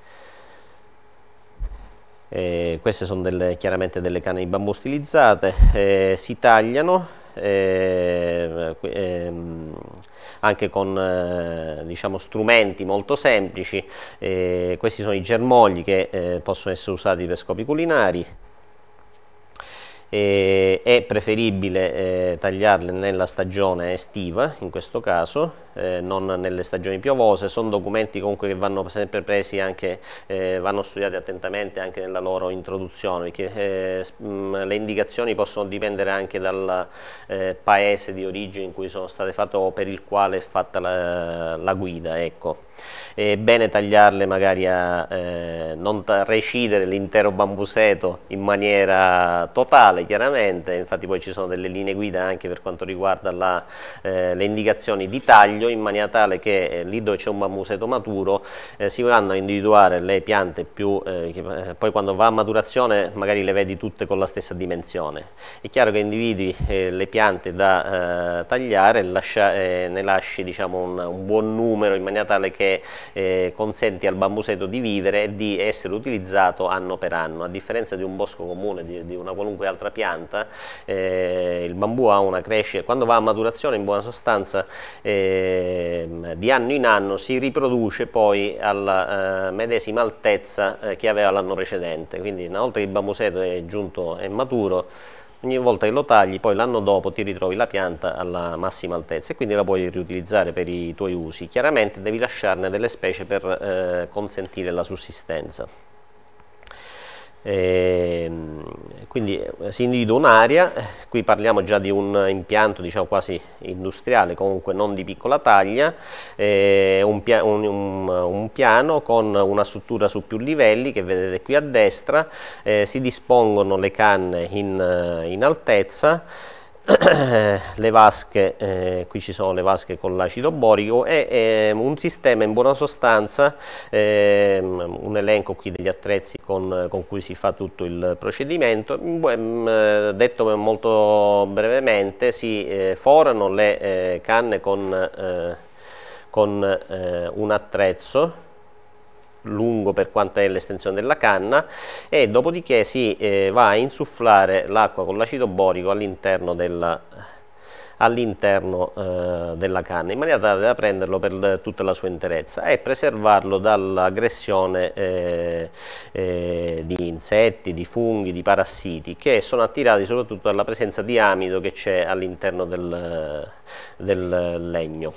Eh, queste sono delle, chiaramente delle canne di bambù stilizzate, eh, si tagliano eh, eh, anche con eh, diciamo strumenti molto semplici. Eh, questi sono i germogli che eh, possono essere usati per scopi culinari. Eh, è preferibile eh, tagliarle nella stagione estiva, in questo caso, eh, non nelle stagioni piovose. Sono documenti comunque che vanno sempre presi, anche, eh, vanno studiati attentamente anche nella loro introduzione, perché eh, mh, le indicazioni possono dipendere anche dal eh, paese di origine in cui sono state fatte o per il quale è fatta la, la guida, ecco. È bene tagliarle magari a eh, non recidere l'intero bambuseto in maniera totale, chiaramente. Infatti poi ci sono delle linee guida anche per quanto riguarda la, eh, le indicazioni di taglio, in maniera tale che eh, lì dove c'è un bambuseto maturo eh, si vanno a individuare le piante più, eh, che, eh, poi quando va a maturazione magari le vedi tutte con la stessa dimensione. È chiaro che individui eh, le piante da eh, tagliare, lascia, eh, ne lasci diciamo un, un buon numero in maniera tale che Eh, consenti al bambuseto di vivere e di essere utilizzato anno per anno. A differenza di un bosco comune, di, di una qualunque altra pianta, eh, il bambù ha una crescita, quando va a maturazione in buona sostanza eh, di anno in anno si riproduce poi alla eh, medesima altezza eh, che aveva l'anno precedente. Quindi una volta che il bambuseto è giunto, è maturo, ogni volta che lo tagli, poi l'anno dopo ti ritrovi la pianta alla massima altezza e quindi la puoi riutilizzare per i tuoi usi. Chiaramente devi lasciarne delle specie per eh, consentire la sussistenza. E quindi si individua un'area. Qui parliamo già di un impianto diciamo quasi industriale, comunque non di piccola taglia, eh, un, pia un, un, un piano con una struttura su più livelli che vedete qui a destra. Eh, si dispongono le canne in, in altezza. Le vasche, eh, qui ci sono le vasche con l'acido borico e eh, un sistema in buona sostanza, eh, un elenco qui degli attrezzi con, con cui si fa tutto il procedimento. Eh, detto molto brevemente, si eh, forano le eh, canne con, eh, con eh, un attrezzo lungo per quanto è l'estensione della canna, e dopodiché si eh, va a insufflare l'acqua con l'acido borico all'interno della, all'interno eh, della canna, in maniera tale da prenderlo per tutta la sua interezza e preservarlo dall'aggressione eh, eh, di insetti, di funghi, di parassiti, che sono attirati soprattutto dalla presenza di amido che c'è all'interno del, del legno.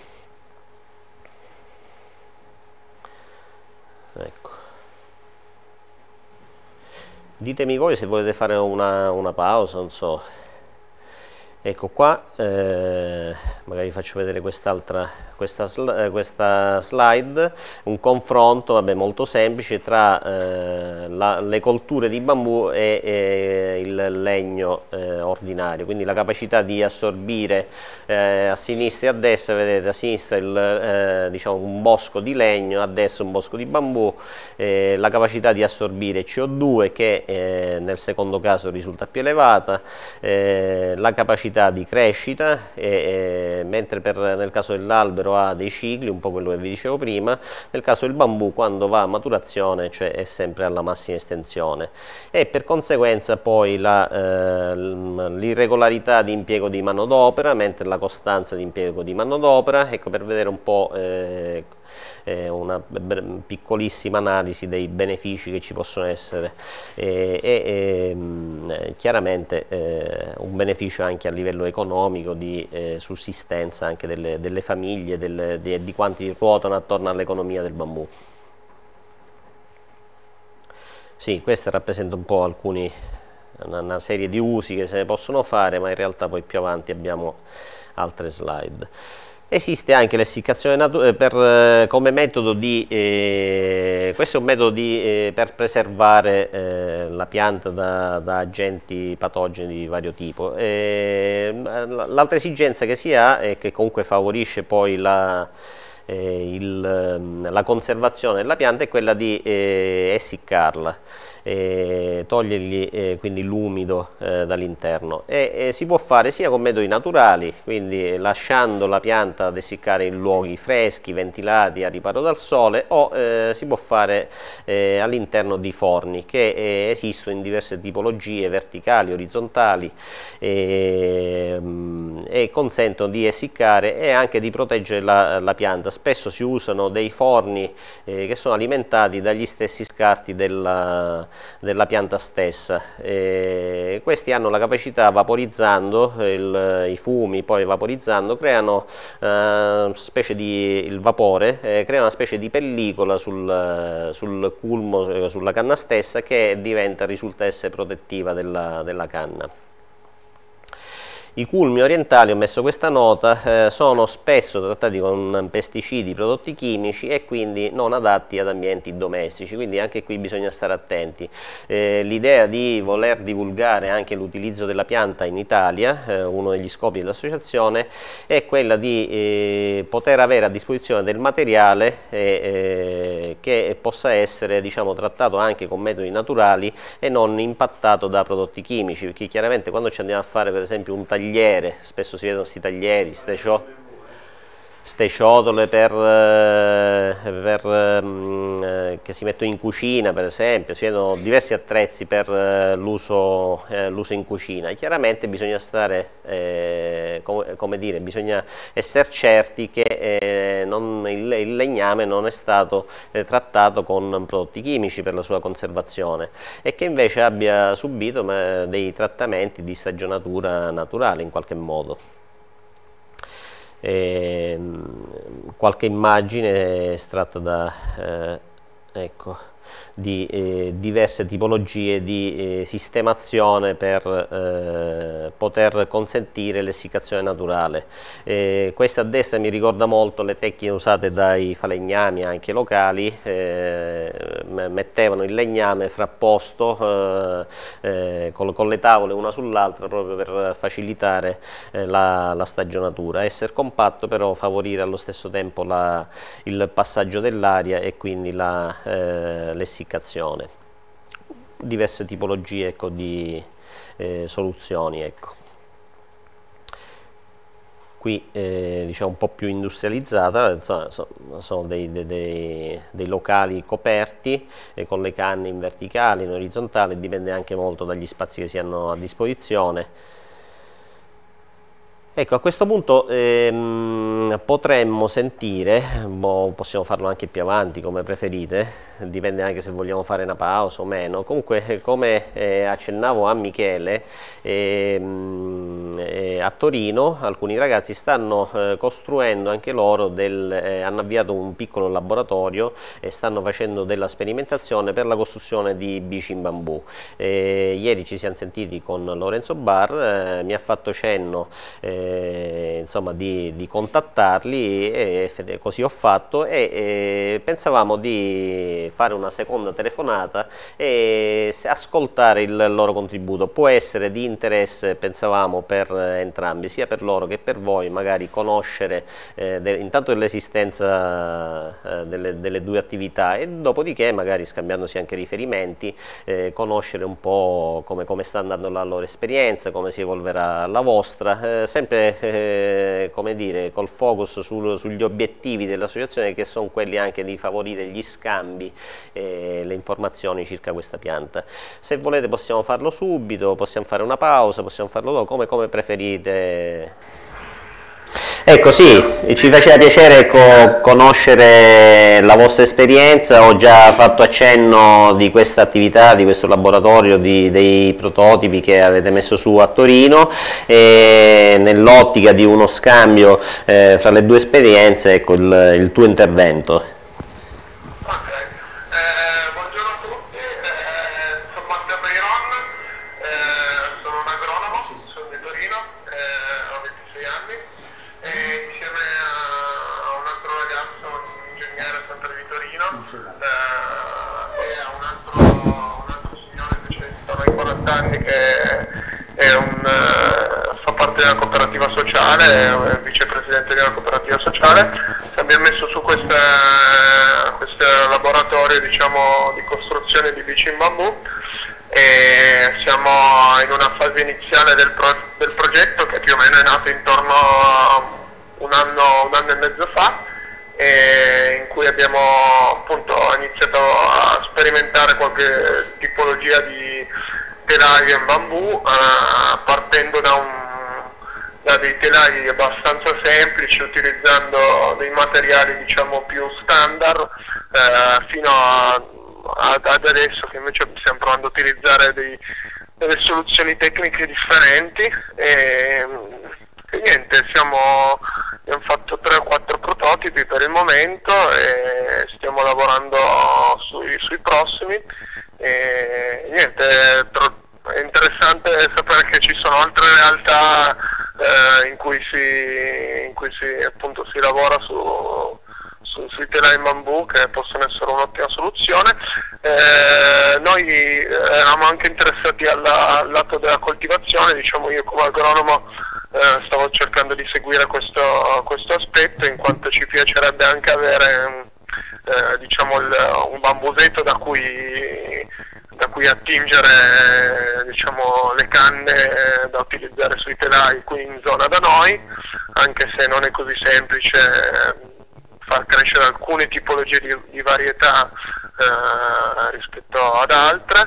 Ecco. Ditemi voi se volete fare una, una pausa, non so. Ecco qua, eh, magari faccio vedere quest'altra questa, sl questa slide, un confronto vabbè, molto semplice tra eh, la, le colture di bambù e, e il legno eh, ordinario, quindi la capacità di assorbire eh, a sinistra e a destra, vedete a sinistra il, eh, diciamo un bosco di legno, a destra un bosco di bambù, eh, la capacità di assorbire C O due che eh, nel secondo caso risulta più elevata, eh, la capacità di crescita, e, e, mentre per, nel caso dell'albero ha dei cicli, un po' quello che vi dicevo prima, nel caso del bambù quando va a maturazione, cioè è sempre alla massima estensione, e per conseguenza poi eh, l'irregolarità di impiego di manodopera, mentre la costanza di impiego di manodopera, ecco per vedere un po' eh, una piccolissima analisi dei benefici che ci possono essere e, e, e chiaramente eh, un beneficio anche a livello economico di eh, sussistenza anche delle, delle famiglie, delle, di, di quanti ruotano attorno all'economia del bambù. Sì, questa rappresenta un po' alcuni, una, una serie di usi che se ne possono fare, ma in realtà poi più avanti abbiamo altre slide. Esiste anche l'essiccazione per, eh, come metodo di, eh, questo è un metodo di, eh, per preservare eh, la pianta da, da agenti patogeni di vario tipo. Eh, l'altra esigenza che si ha e che comunque favorisce poi la, eh, il, la conservazione della pianta è quella di eh, essiccarla. E togliergli eh, quindi l'umido eh, dall'interno e, e si può fare sia con metodi naturali, quindi lasciando la pianta ad essiccare in luoghi freschi, ventilati, a riparo dal sole, o eh, si può fare eh, all'interno di forni che eh, esistono in diverse tipologie, verticali, orizzontali, e, e consentono di essiccare e anche di proteggere la, la pianta. Spesso si usano dei forni eh, che sono alimentati dagli stessi scarti della della pianta stessa. E questi hanno la capacità, vaporizzando il, i fumi, poi vaporizzando creano eh, specie di il vapore, eh, crea una specie di pellicola sul, sul culmo, sulla canna stessa, che diventa, risulta essere protettiva della, della canna. I culmi orientali, ho messo questa nota, eh, sono spesso trattati con pesticidi, prodotti chimici e quindi non adatti ad ambienti domestici, quindi anche qui bisogna stare attenti. Eh, l'idea di voler divulgare anche l'utilizzo della pianta in Italia, eh, uno degli scopi dell'associazione, è quella di eh, poter avere a disposizione del materiale eh, eh, che possa essere, diciamo, trattato anche con metodi naturali e non impattato da prodotti chimici, perché chiaramente quando ci andiamo a fare per esempio un tagliere, spesso si vedono questi taglieri, ste, ste ciotole per, per, eh, che si mettono in cucina per esempio, si vedono diversi attrezzi per eh, l'uso eh, in cucina, e chiaramente bisogna stare, eh, com come dire, bisogna essere certi che eh, non, il, il legname non è stato eh, trattato con prodotti chimici per la sua conservazione e che invece abbia subito ma, dei trattamenti di stagionatura naturale in qualche modo. E, qualche immagine estratta da eh, ecco, di eh, diverse tipologie di eh, sistemazione per eh, poter consentire l'essiccazione naturale. Eh, questa a destra mi ricorda molto le tecniche usate dai falegnami anche locali, eh, mettevano il legname frapposto eh, eh, con, con le tavole una sull'altra proprio per facilitare eh, la, la stagionatura, essere compatto però favorire allo stesso tempo la, il passaggio dell'aria e quindi la eh, l'essiccazione. Diverse tipologie, ecco, di eh, soluzioni, ecco. Qui eh, diciamo un po' più industrializzata, insomma, sono dei, dei, dei locali coperti eh, con le canne in verticale, in orizzontale, dipende anche molto dagli spazi che si hanno a disposizione. Ecco, a questo punto ehm, potremmo sentire, boh, possiamo farlo anche più avanti come preferite, dipende anche se vogliamo fare una pausa o meno. Comunque, come eh, accennavo a Michele, ehm, eh, a Torino alcuni ragazzi stanno eh, costruendo anche loro, del, eh, hanno avviato un piccolo laboratorio e stanno facendo della sperimentazione per la costruzione di bici in bambù. Eh, ieri ci siamo sentiti con Lorenzo Bar, eh, mi ha fatto cenno eh, insomma di, di contattarli e, e così ho fatto e, e pensavamo di fare una seconda telefonata e ascoltare il loro contributo. Può essere di interesse, pensavamo, per entrambi, sia per loro che per voi, magari conoscere eh, de, intanto dell'esistenza eh, delle, delle due attività e dopodiché magari scambiandosi anche riferimenti, eh, conoscere un po' come, come sta andando la loro esperienza, come si evolverà la vostra, eh, sempre Eh, come dire, col focus sul, sugli obiettivi dell'associazione, che sono quelli anche di favorire gli scambi e le informazioni circa questa pianta. Se volete possiamo farlo subito, possiamo fare una pausa, possiamo farlo dopo, come, come preferite. Ecco, sì, ci faceva piacere co conoscere la vostra esperienza. Ho già fatto accenno di questa attività, di questo laboratorio, di, dei prototipi che avete messo su a Torino, e nell'ottica di uno scambio eh, fra le due esperienze, ecco il, il tuo intervento. È vicepresidente della cooperativa sociale. Abbiamo messo su questo laboratorio, diciamo, di costruzione di bici in bambù e siamo in una fase iniziale del, pro del progetto, che più o meno è nato intorno a un anno, un anno e mezzo fa, e in cui abbiamo appunto iniziato a sperimentare qualche tipologia di telaio in bambù, eh, partendo da un da dei telai abbastanza semplici, utilizzando dei materiali, diciamo, più standard, eh, fino a, a, ad adesso che invece stiamo provando a utilizzare dei, delle soluzioni tecniche differenti e, e niente, siamo, abbiamo fatto tre o quattro prototipi per il momento e stiamo lavorando sui, sui prossimi e niente, è interessante sapere che ci sono altre realtà Eh, in cui si, in cui si, appunto, si lavora su, su, sui telai in bambù, che possono essere un'ottima soluzione. Eh, noi eravamo anche interessati alla, al lato della coltivazione, diciamo, io come agronomo eh, stavo cercando di seguire questo, questo aspetto, in quanto ci piacerebbe anche avere eh, diciamo il, un bambusetto da cui da cui attingere, diciamo, le canne da utilizzare sui telai qui in zona da noi, anche se non è così semplice far crescere alcune tipologie di, di varietà eh, rispetto ad altre.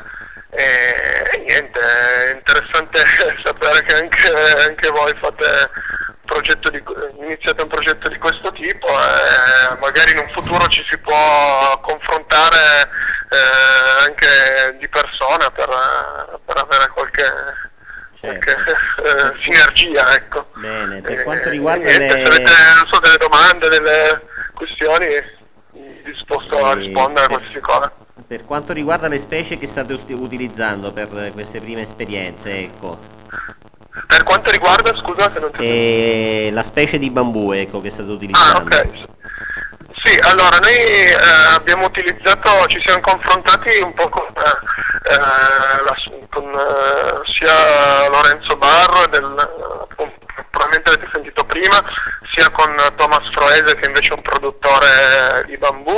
E, e niente, è interessante sapere che anche, anche voi fate progetto di, iniziate un progetto di questo tipo e magari in un futuro ci si può confrontare eh, anche di persona per, per avere qualche, certo. qualche eh, sinergia, ecco. Bene, per quanto riguarda e, niente, le... se avete, non so, delle domande, delle questioni, disposto a rispondere a qualsiasi cosa. Per quanto riguarda le specie che state utilizzando per queste prime esperienze, ecco. Per quanto riguarda, scusa se non ti e la specie di bambù, ecco, che state utilizzando. Ah, ok. Sì, allora noi eh, abbiamo utilizzato, ci siamo confrontati un po' con, eh, la, con eh, sia Lorenzo Barro, del, probabilmente avete sentito prima, sia con Thomas Froese, che invece è un produttore di bambù,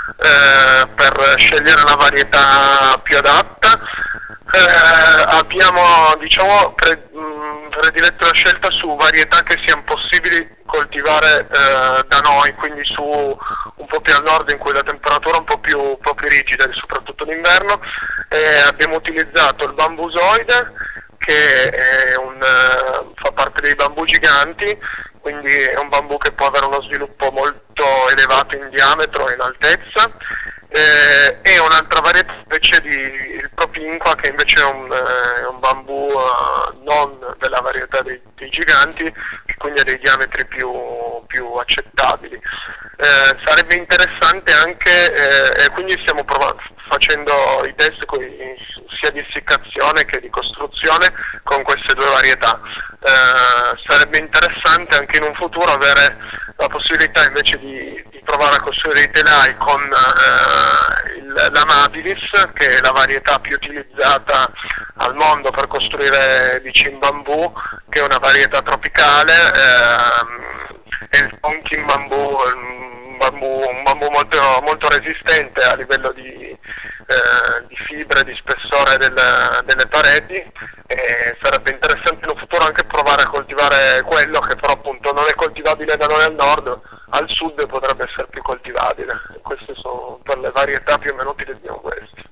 eh, per scegliere la varietà più adatta. Eh, abbiamo, diciamo, pre, mh, prediletto la scelta su varietà che siano possibili coltivare eh, da noi, quindi su un po' più al nord, in cui la temperatura è un po' più, un po' più rigida, soprattutto d'inverno. Eh, abbiamo utilizzato il bambusoide che è un, uh, fa parte dei bambù giganti, quindi è un bambù che può avere uno sviluppo molto elevato in diametro e in altezza, eh, e un'altra varietà invece di il propinqua, che invece è un, eh, un bambù uh, non della varietà dei, dei giganti, che quindi ha dei diametri più, più accettabili. Eh, sarebbe interessante anche, eh, e quindi stiamo provando, facendo i test coi, sia di essiccazione che di costruzione con queste due varietà. Eh, sarebbe interessante anche in un futuro avere la possibilità invece di, di provare a costruire i telai con eh, il, l'Amabilis, che è la varietà più utilizzata al mondo per costruire bici in bambù, che è una varietà tropicale, ehm, e il Tonkin bambù, un bambù, un bambù molto, molto resistente a livello di, eh, di fibre, di spessore del, delle pareti, e sarebbe interessante in un futuro anche provare a coltivare quello, che però appunto non è coltivabile da noi al nord, al sud potrebbe essere più coltivabile. Queste sono per le varietà più o meno utilizziamo queste.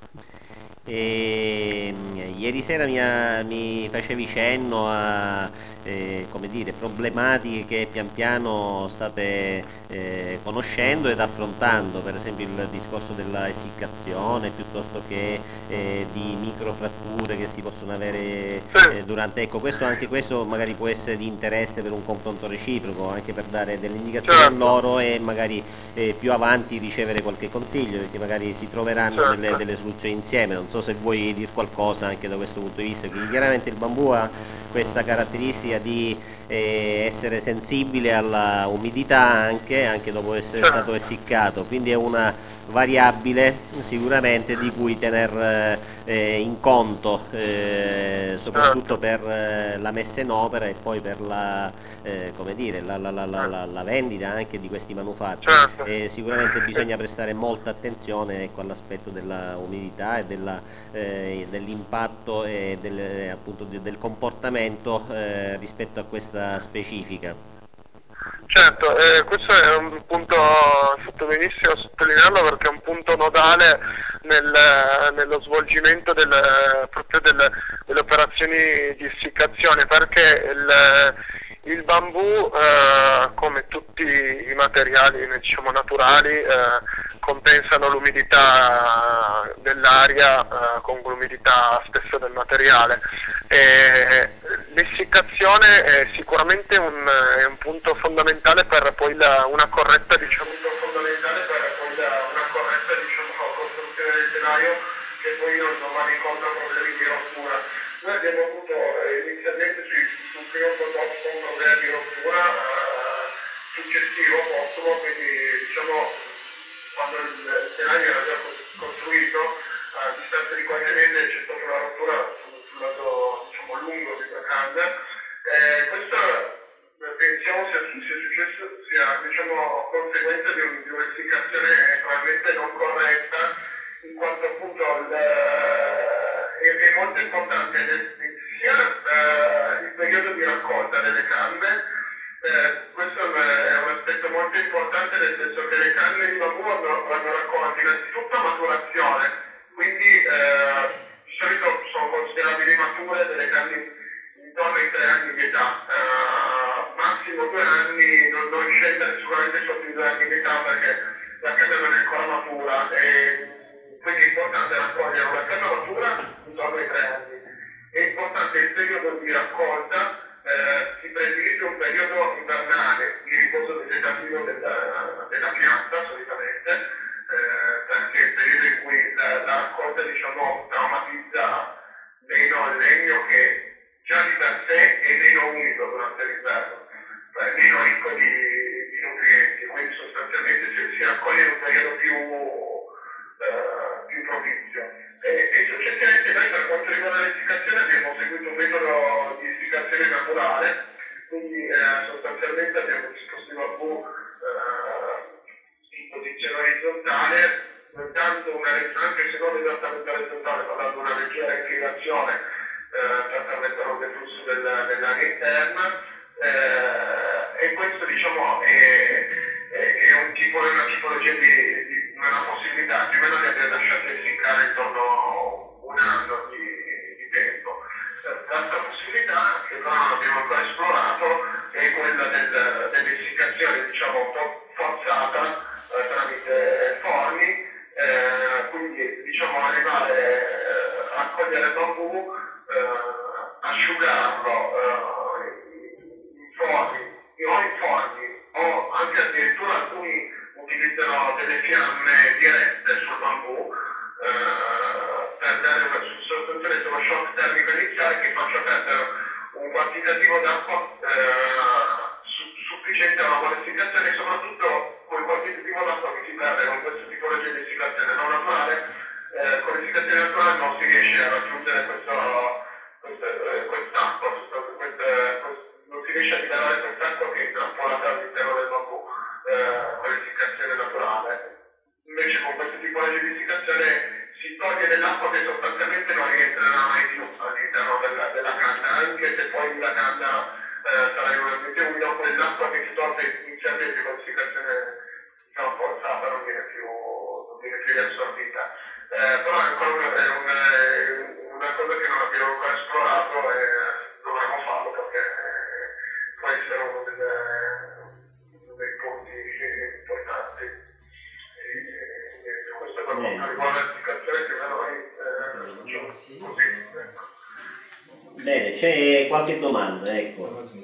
E, ieri sera mi, ha, mi facevi cenno a eh, come dire, problematiche che pian piano state eh, conoscendo ed affrontando, per esempio il discorso della essiccazione, piuttosto che eh, di microfratture che si possono avere eh, durante, ecco, questo, anche questo magari può essere di interesse per un confronto reciproco, anche per dare delle indicazioni certo. a loro e magari eh, più avanti ricevere qualche consiglio, perché magari si troveranno certo. delle, delle soluzioni insieme. Non so se vuoi dire qualcosa anche da questo punto di vista, quindi chiaramente il bambù ha questa caratteristica di eh, essere sensibile alla umidità anche, anche dopo essere stato essiccato, quindi è una variabile sicuramente di cui tener eh, in conto, eh, soprattutto per eh, la messa in opera e poi per la, eh, come dire, la, la, la, la, la vendita anche di questi manufatti. Eh, sicuramente bisogna prestare molta attenzione, ecco, all'aspetto della umidità e della, eh, dell'impatto e del, appunto, del comportamento eh, rispetto a questa specifica. Certo, eh, questo è un punto, è stato benissimo sottolinearlo, perché è un punto nodale nel, nello svolgimento del, proprio del, delle operazioni di essiccazione, perché il, il bambù, eh, come tutti i materiali diciamo, naturali, eh, compensano l'umidità dell'aria eh, con l'umidità stessa del materiale. E l'essiccazione è sicuramente un, è un punto fondamentale per poi la, una corretta diciamo, fondamentale per poi la, una corretta diciamo, costruzione del telaio, che poi non, non va incontro a problemi di rottura. Noi abbiamo avuto eh, inizialmente sul primo prodotto un problema di rottura eh, successivo, postumo, quindi diciamo quando il, il telaio era già costruito, a distanza di qualche mese c'è stata una rottura sul, sul lato diciamo, lungo di questa canna. Eh, questo pensiamo sia, sia successo, sia diciamo, conseguenza di, un, di un'essiccazione probabilmente non corretta, in quanto appunto il, è, è molto importante sia eh, il periodo di raccolta delle canne. Eh, questo è un aspetto molto importante, nel senso che le canne di bambù vanno, vanno raccolte innanzitutto a maturazione, quindi eh, di solito sono considerabili mature delle canne intorno ai tre anni di età, uh, massimo due anni, non, non scendere sicuramente sotto i due anni di età, perché la canna non è ancora matura, e quindi è importante raccogliere una canna matura intorno ai tre anni. È importante il periodo di raccolta. Eh, si predilige un periodo invernale di riposo vegetativo della, della pianta solitamente, eh, perché è il periodo in cui la, la raccolta diciamo traumatizza meno il legno, che già di per sé è meno umido durante l'inverno, è meno ricco di, di nutrienti, quindi sostanzialmente si, si raccoglie in un periodo più, eh, più propizio. E, e successivamente noi, per quanto riguarda l'essiccazione, abbiamo seguito un metodo di essiccazione naturale, quindi eh, sostanzialmente abbiamo disposto i bambù eh, in posizione orizzontale, tanto una, anche se non esattamente orizzontale, ma dando una leggera inclinazione eh, per permettere un deflusso del, dell'aria interna, eh, e questo diciamo è, è, è un tipo, una tipologia di, di una possibilità, più o meno li abbiamo lasciati essiccare intorno a un anno di, di tempo. D'altra delle fiamme dirette sul bambù eh, per dare una, sostanzialmente uno shock termico iniziale che faccia perdere un quantitativo d'acqua eh, su- sufficiente a una buona essiccazione e soprattutto quel quantitativo d'acqua che si perde con questa tipologia di essiccazione non naturale, eh, con l'essiccazione naturale non si riesce a raggiungere questo, questo, eh, quest'acqua, questo, questo, questo, non si riesce a liberare quest'acqua che è intrappolata all'interno del bambù eh, con l'essiccazione naturale. Invece con questo tipologia di essiccazione si toglie dell'acqua che sostanzialmente non rientrerà mai più all'interno della, della canna, anche se poi la canna eh, sarà in un ambiente umido, quell'acqua che si toglie inizialmente con l'essiccazione diciamo, forzata non viene più, non viene più riassorbita. Eh, però è ancora una, è una, è una cosa che non abbiamo ancora esplorato e dovremmo farlo perché può essere uno delle, dei punti importanti. E, e questo per quanto riguarda l'applicazione che da noi eh, così. Bene, c'è qualche domanda, ecco. Sì.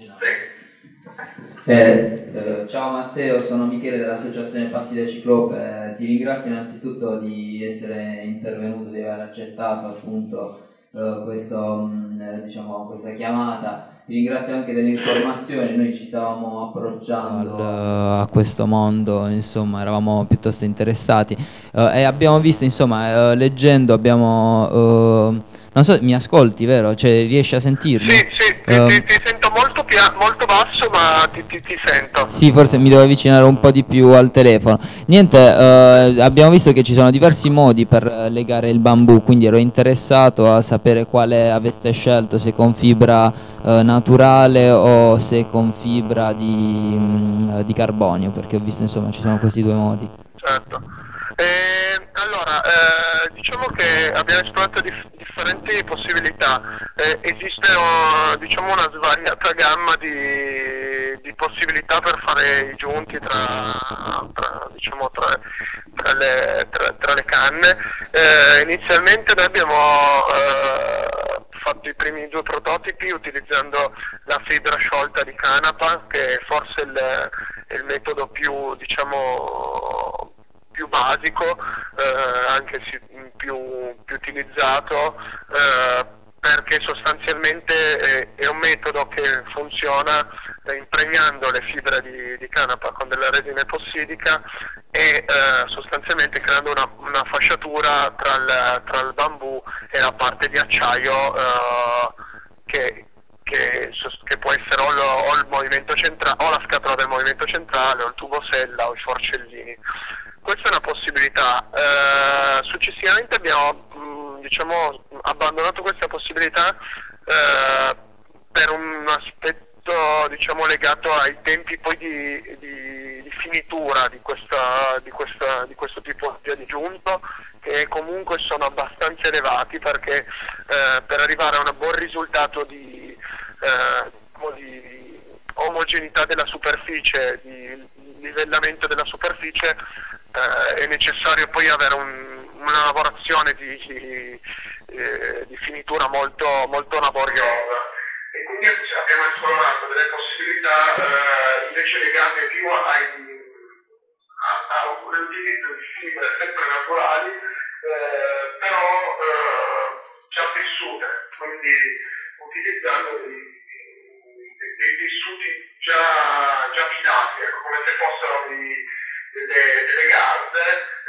Eh, eh, ciao Matteo, sono Michele dell'associazione Passi da Ciclope. Eh, ti ringrazio innanzitutto di essere intervenuto, di aver accettato appunto eh, questo, mh, diciamo, questa chiamata. Ti ringrazio anche delle informazioni. Noi ci stavamo approcciando al, a questo mondo, insomma, eravamo piuttosto interessati eh, e abbiamo visto, insomma, eh, leggendo abbiamo eh, non so, mi ascolti, vero? Cioè, riesci a sentirmi? Sì, sì, ti, Um, ti, ti sento molto, pia- molto basso, ma ti, ti, ti sento. Sì, forse mi devo avvicinare un po' di più al telefono. Niente, eh, abbiamo visto che ci sono diversi modi per eh, legare il bambù, quindi ero interessato a sapere quale aveste scelto, se con fibra eh, naturale o se con fibra di, mh, di carbonio, perché ho visto insomma ci sono questi due modi. Certo. Eh, allora, eh, diciamo che abbiamo esplorato dif- differenti possibilità. Eh, esiste uh, diciamo una svariata gamma di, di possibilità per fare i giunti tra, tra, diciamo, tra, tra, le, tra, tra le canne. Eh, inizialmente noi abbiamo eh, fatto i primi due prototipi utilizzando la fibra sciolta di canapa, che è forse il, il metodo più, diciamo, più basico, eh, anche se più, più utilizzato, eh, perché sostanzialmente è, è un metodo che funziona eh, impregnando le fibre di, di canapa con della resina epossidica e eh, sostanzialmente creando una, una fasciatura tra il, tra il bambù e la parte di acciaio eh, che Che, che può essere o, lo, o il movimento centrale, o la scatola del movimento centrale, o il tubo sella, o i forcellini. Questa è una possibilità. Eh, successivamente abbiamo mh, diciamo, abbandonato questa possibilità eh, per un aspetto diciamo, legato ai tempi poi di, di, di finitura di, questa, di, questa, di questo tipo di aggiunto, che comunque sono abbastanza elevati, perché eh, per arrivare a un buon risultato di Eh, di omogeneità della superficie, di livellamento della superficie, eh, è necessario poi avere un, una lavorazione di, di, eh, di finitura molto, molto laboriosa. E quindi abbiamo esplorato delle possibilità eh, invece legate più ai, a, a un utilizzo di fibre sempre naturali, eh, però eh, già tessute, quindi utilizzando dei, dei, dei tessuti già, già filati, ecco, come se fossero dei, delle, delle garze,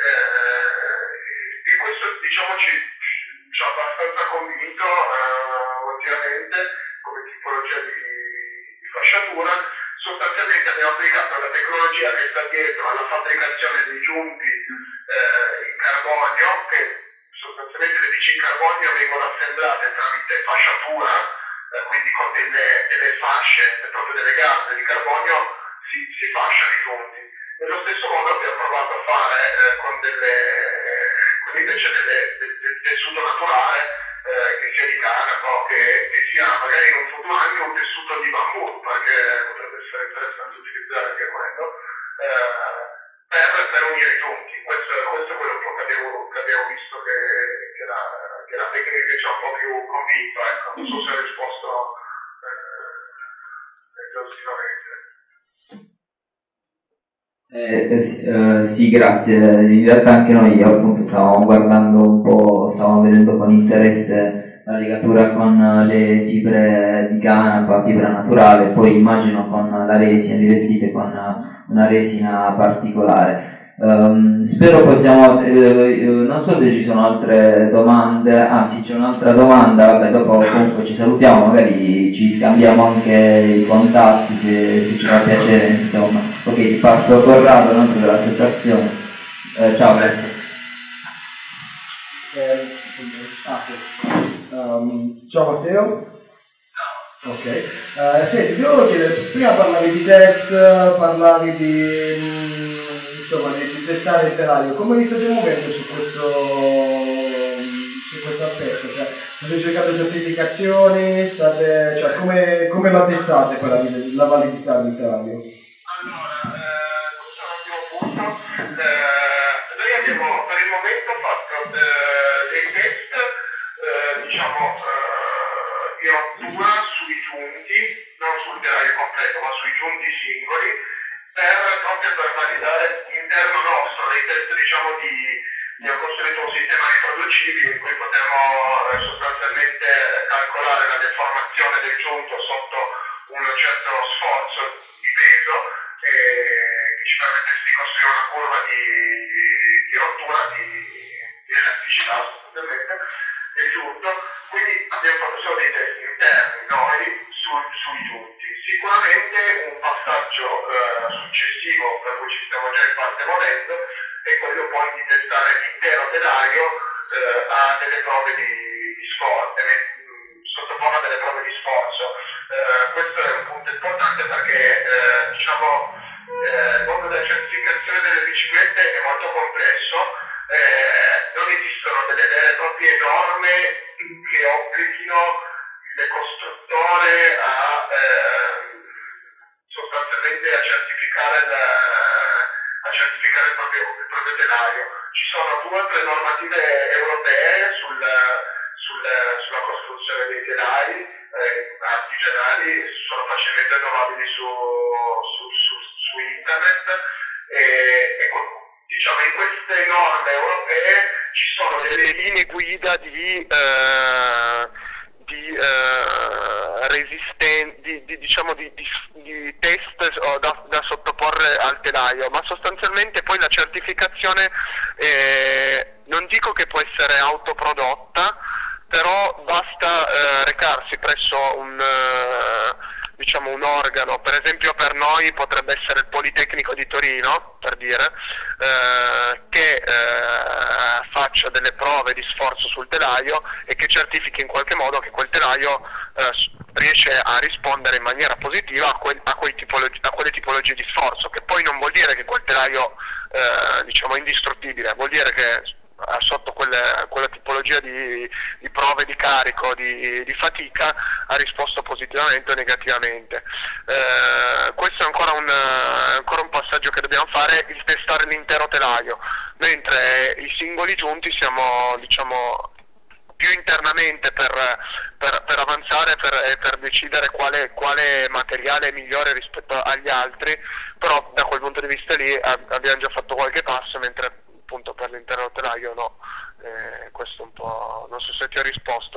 eh, e questo diciamo ci, ci ha abbastanza convinto eh, ultimamente come tipologia di, di fasciatura. Sostanzialmente abbiamo applicato la tecnologia che sta dietro alla fabbricazione dei giunti eh, in carbonio, che sostanzialmente le bici in carbonio vengono assemblate tramite fasciatura, eh, quindi con delle, delle fasce, proprio delle garze di carbonio si, si fasciano i giunti. Nello stesso modo abbiamo provato a fare eh, con delle, con invece delle, del, del tessuto naturale, eh, che sia di canapa o che, che sia magari in un futuro anche un tessuto di bambù, perché potrebbe essere interessante utilizzare anche quello. Eh, Per, per unire i giunti. Questo, questo è quello che abbiamo, che abbiamo visto che, che, la, che la tecnica che ci ha un po' più convinto, ecco. Non so se ha risposto eh, esaustivamente. Eh, eh, sì, eh, sì, grazie. In realtà anche noi appunto stavamo guardando un po', stavamo vedendo con interesse la legatura con le fibre di canapa, fibra naturale, poi immagino con la resina, rivestite con una resina particolare. Um, spero possiamo, eh, non so se ci sono altre domande. Ah sì, c'è un'altra domanda, vabbè, dopo comunque ci salutiamo, magari ci scambiamo anche i contatti se, se ci fa piacere, insomma. Ok, ti passo Corrado, un altro dell'associazione. Eh, ciao, grazie. Eh, ah, um, ciao Matteo. Ok, eh, senti, ti volevo chiedere, prima parlavi di test, parlavi di, insomma, di, di testare il telaio, come vi state muovendo su questo, su questo aspetto? Cioè, state cercando certificazioni, state, cioè, come, come la testate per la, la validità del telaio? Allora, eh, questo è un ottimo punto. Eh, noi abbiamo per il momento fatto eh, dei test, eh, diciamo, eh, di rottura sui giunti, non sul telaio completo, ma sui giunti singoli, per, proprio per validare l'interno nostro, dei test, diciamo, di, abbiamo costruito un sistema riproducibile in cui potremo eh, sostanzialmente calcolare la deformazione del giunto sotto un certo sforzo di peso, e che ci permettesse di costruire una curva di, di, di rottura, di, di elasticità sostanzialmente del giunto. Quindi abbiamo fatto solo dei test interni noi su, sui giunti. Sicuramente un passaggio eh, successivo, per cui ci stiamo già in parte muovendo, è quello poi di testare l'intero telaio eh, a delle prove di, di sforzo, sottoporre a delle prove di sforzo. Eh, questo è un punto importante perché eh, diciamo, eh, il mondo della certificazione delle biciclette è molto complesso, eh, non esistono delle vere e proprie norme che obblighino il costruttore a eh, sostanzialmente a certificare il, a certificare il proprio, il proprio telaio. Ci sono due o tre normative europee sul, sul, sulla costruzione dei telai eh, artigianali, sono facilmente trovabili su, su, su, su internet e, e diciamo in queste norme europee ci sono delle linee guida di eh, di eh, resisten- di, di, diciamo di, di, di test oh, da, da sottoporre al telaio, ma sostanzialmente poi la certificazione eh, non dico che può essere autoprodotta, però basta eh, recarsi presso un eh, diciamo un organo, per esempio per noi potrebbe essere il Politecnico di Torino, per dire, eh, che eh, faccia delle prove di sforzo sul telaio e che certifichi in qualche modo che quel telaio eh, riesce a rispondere in maniera positiva a, quel, a, quei tipologi- a quelle tipologie di sforzo, che poi non vuol dire che quel telaio eh, diciamo è indistruttibile, vuol dire che sotto quelle, quella tipologia di, di prove di carico, di, di fatica, ha risposto positivamente o negativamente. Eh, questo è ancora un, ancora un passaggio che dobbiamo fare, il testare l'intero telaio, mentre i singoli giunti siamo diciamo più internamente per, per, per avanzare per, e per decidere quale, quale materiale è migliore rispetto agli altri, però da quel punto di vista lì abbiamo già fatto qualche passo, mentre appunto per l'intero telaio no. Eh, questo un po', non so se ti ho risposto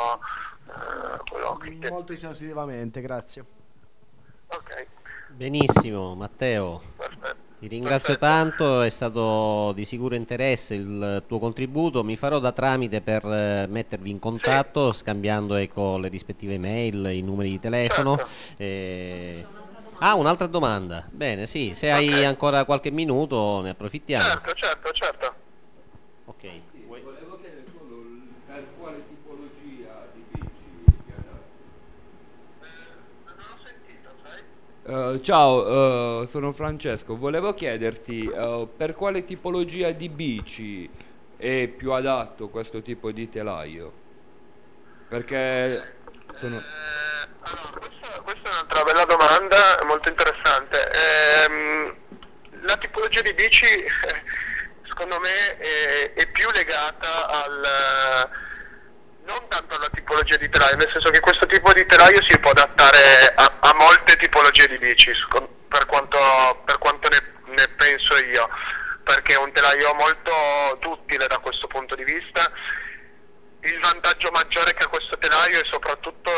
a eh, quello che te... Molto esaustivamente, grazie. Ok. Benissimo Matteo, Perfetto. ti ringrazio Perfetto. tanto, è stato di sicuro interesse il tuo contributo, mi farò da tramite per eh, mettervi in contatto, sì, scambiando ecco, le rispettive mail, i numeri di telefono. Certo. eh... Ah, un'altra domanda. Bene, sì, se hai Okay. ancora qualche minuto ne approfittiamo. Certo, certo, certo. Ok. Vuoi- Volevo chiedere solo per quale tipologia di bici ti adatto. Non ho sentito, sai? Eh, ciao, eh, sono Francesco. Volevo chiederti eh, per quale tipologia di bici è più adatto questo tipo di telaio? Perché sono... Eh, allora, questa, questa è un'altra bella domanda, molto interessante. Ehm, la tipologia di bici, eh, secondo me, è, è più legata al... non tanto alla tipologia di telaio, nel senso che questo tipo di telaio si può adattare a, a molte tipologie di bici, scon- per quanto, per quanto ne, ne penso utilizzo io, perché è un telaio molto duttile da questo punto di vista. Il vantaggio maggiore che ha questo telaio è soprattutto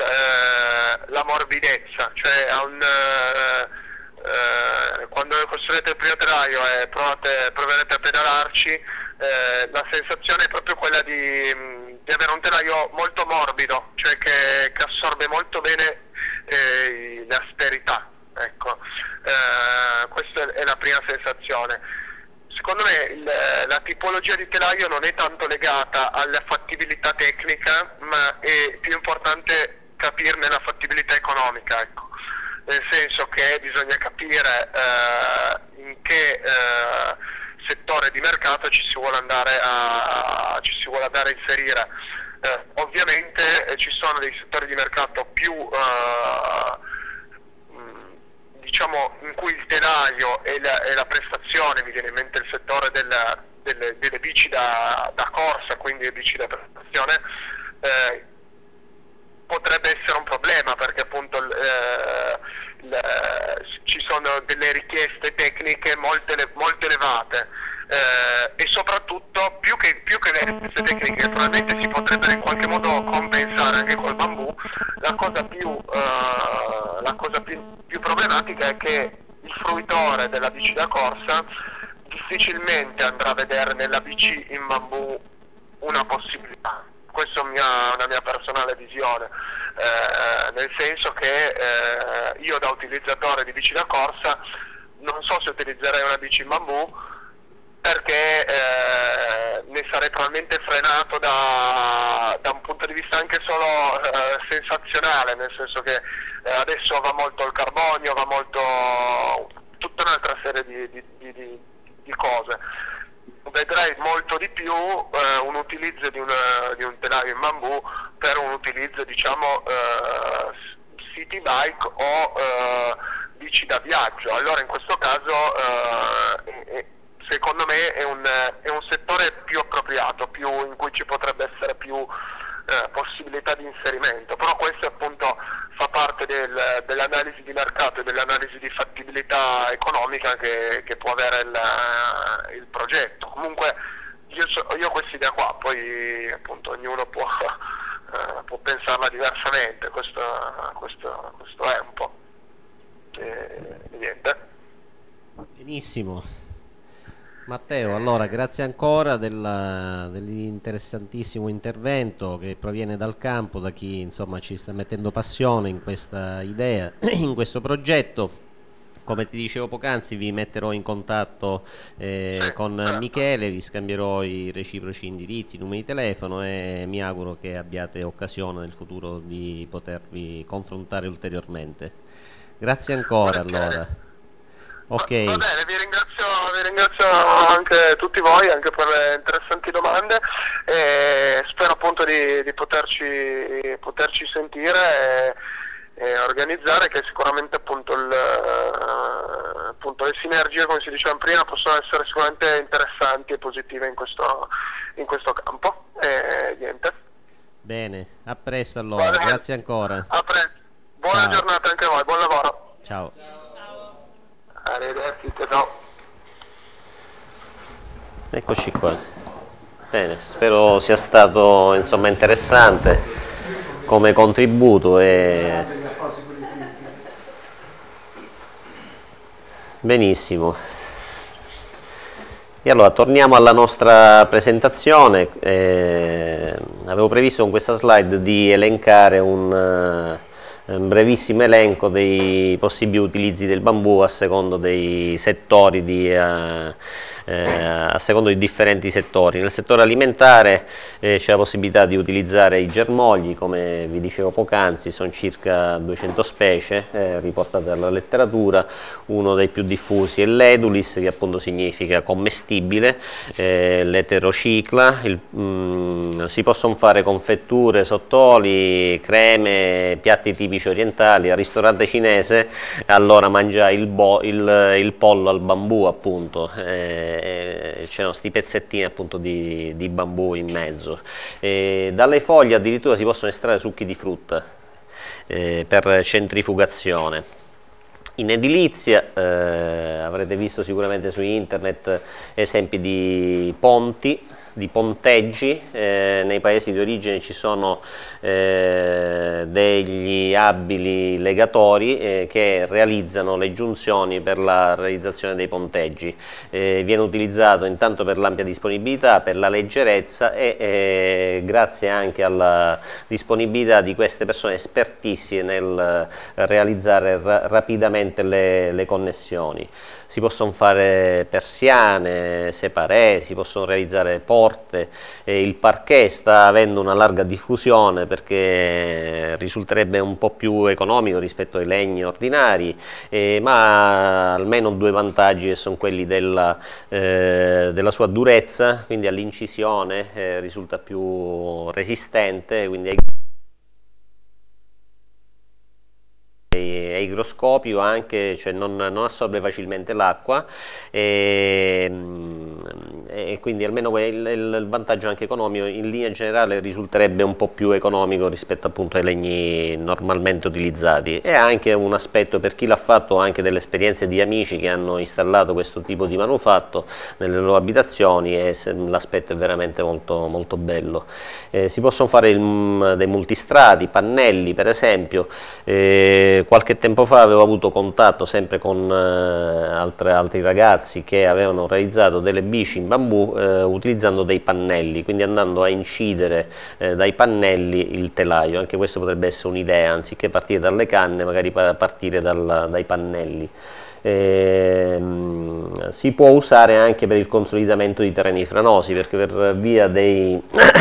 la morbidezza, cioè ha un, eh, eh, quando costruite il primo telaio e provate, proverete a pedalarci, eh, la sensazione è proprio quella di, di avere un telaio molto morbido, cioè che, che assorbe molto bene eh, l'asperità, ecco. Eh, questa è la prima sensazione. Secondo me il, la tipologia di telaio non è tanto legata alla fattibilità tecnica, ma è più importante capirne la fattibilità economica, ecco. Nel senso che bisogna capire eh, in che eh, settore di mercato ci si vuole andare a, ci si vuole andare a inserire. Eh, ovviamente eh, ci sono dei settori di mercato più eh, diciamo in cui il telaio e la, e la prestazione, mi viene in mente il settore della, delle, delle bici da, da corsa, quindi le bici da prestazione, eh, potrebbe essere un problema, perché appunto eh, le, ci sono delle richieste tecniche molto, molto elevate eh, e soprattutto più che, più che le richieste tecniche probabilmente si potrebbero in qualche modo compensare anche col bambù. La cosa più, uh, la cosa più, più problematica è che il fruitore della bici da corsa difficilmente andrà a vedere nella bici in bambù una possibilità. Questa è mia, una mia personale visione, eh, nel senso che eh, io da utilizzatore di bici da corsa non so se utilizzerei una bici in bambù, perché eh, ne sarei probabilmente frenato da, da un punto di vista anche solo eh, sensazionale, nel senso che eh, adesso va molto il carbonio, va molto tutta un'altra serie di, di, di, di, di cose. Vedrei molto di più eh, un utilizzo di, una, di un telaio in bambù per un utilizzo, diciamo, eh, city bike o eh, bici da viaggio. Allora in questo caso eh, secondo me è un, è un settore più appropriato, più, in cui ci potrebbe essere più eh, possibilità di inserimento, però questo appunto fa parte del, dell'analisi di mercato e dell'analisi di fattibilità economica che, che può avere il, il progetto. Comunque io, so, io ho questa idea qua, poi appunto ognuno può, eh, può pensarla diversamente, questo, questo, questo è un po'. E, e niente. Benissimo. Matteo, allora grazie ancora del, dell'interessantissimo intervento che proviene dal campo, da chi insomma ci sta mettendo passione in questa idea, in questo progetto. Come ti dicevo poc'anzi, vi metterò in contatto eh, con Michele, vi scambierò i reciproci indirizzi, i numeri di telefono e mi auguro che abbiate occasione nel futuro di potervi confrontare ulteriormente. Grazie ancora allora. Ok. Va bene, vi ringrazio, vi ringrazio anche tutti voi, anche per le interessanti domande, e spero appunto di, di poterci, poterci sentire e, e organizzare, che sicuramente appunto, il, appunto le sinergie, come si diceva prima, possono essere sicuramente interessanti e positive in questo, in questo campo. E niente. Bene, a presto allora, bene. Grazie ancora. A presto, buona Ciao. Giornata anche a voi, buon lavoro. Ciao. Arrivederci, ciao. Eccoci qua. Bene, spero sia stato insomma interessante come contributo e benissimo. E allora torniamo alla nostra presentazione. Eh, avevo previsto con questa slide di elencare un un brevissimo elenco dei possibili utilizzi del bambù a secondo dei settori di, uh, eh, a secondo di differenti settori. Nel settore alimentare eh, c'è la possibilità di utilizzare i germogli, come vi dicevo poc'anzi, sono circa duecento specie eh, riportate dalla letteratura. Uno dei più diffusi è l'edulis, che appunto significa commestibile, eh, l'eterocicla, il, mm, si possono fare confetture, sottoli, creme, piatti tipici orientali. Al ristorante cinese allora mangia il, bo, il, il pollo al bambù, appunto, eh, c'erano questi pezzettini appunto di, di bambù in mezzo. E dalle foglie addirittura si possono estrarre succhi di frutta eh, per centrifugazione. In edilizia eh, avrete visto sicuramente su internet esempi di ponti, di ponteggi, eh, nei paesi di origine ci sono eh, degli abili legatori eh, che realizzano le giunzioni per la realizzazione dei ponteggi. Eh, viene utilizzato intanto per l'ampia disponibilità, per la leggerezza e eh, grazie anche alla disponibilità di queste persone espertissime nel realizzare ra rapidamente le, le connessioni. Si possono fare persiane, separé, si possono realizzare porte, eh, il parquet sta avendo una larga diffusione perché risulterebbe un po' più economico rispetto ai legni ordinari, eh, ma almeno due vantaggi che sono quelli della, eh, della sua durezza, quindi all'incisione eh, risulta più resistente, quindi ai è igroscopico anche, cioè non, non assorbe facilmente l'acqua e, e quindi almeno il, il vantaggio anche economico in linea generale risulterebbe un po' più economico rispetto appunto ai legni normalmente utilizzati, e anche un aspetto per chi l'ha fatto, anche delle esperienze di amici che hanno installato questo tipo di manufatto nelle loro abitazioni, e l'aspetto è veramente molto, molto bello. Eh, si possono fare il, dei multistrati, pannelli per esempio. Eh, qualche tempo fa avevo avuto contatto sempre con eh, altre, altri ragazzi che avevano realizzato delle bici in bambù eh, utilizzando dei pannelli, quindi andando a incidere eh, dai pannelli il telaio. Anche questo potrebbe essere un'idea, anziché partire dalle canne magari partire dal, dai pannelli. Eh, si può usare anche per il consolidamento di terreni franosi, perché per via dei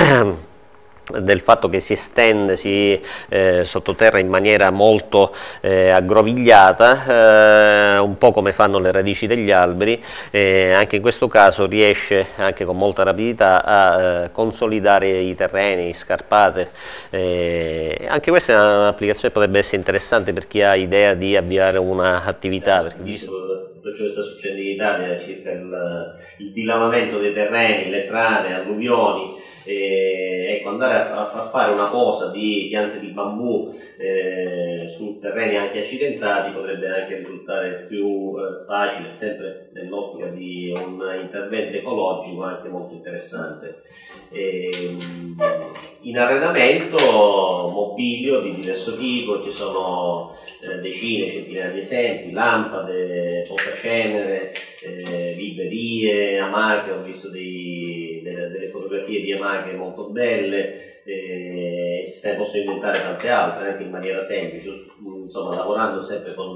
del fatto che si estende si, eh, sottoterra in maniera molto eh, aggrovigliata, eh, un po' come fanno le radici degli alberi, eh, anche in questo caso riesce anche con molta rapidità a eh, consolidare i terreni, scarpate. Eh, anche questa è un'applicazione che potrebbe essere interessante per chi ha idea di avviare un'attività, perché visto tutto ciò che sta succedendo in Italia circa il, il dilamamento dei terreni, le frane, alluvioni, e, ecco, andare a, a fare una posa di piante di bambù eh, su terreni anche accidentati potrebbe anche risultare più eh, facile, sempre nell'ottica di un intervento ecologico anche molto interessante. E, in arredamento mobilio di diverso tipo ci sono eh, decine, centinaia di esempi: lampade, posacenere, eh, librerie, amache. Ho visto dei, delle, delle fotografie di amache molto belle, eh, se ne possono inventare tante altre anche in maniera semplice, insomma lavorando sempre con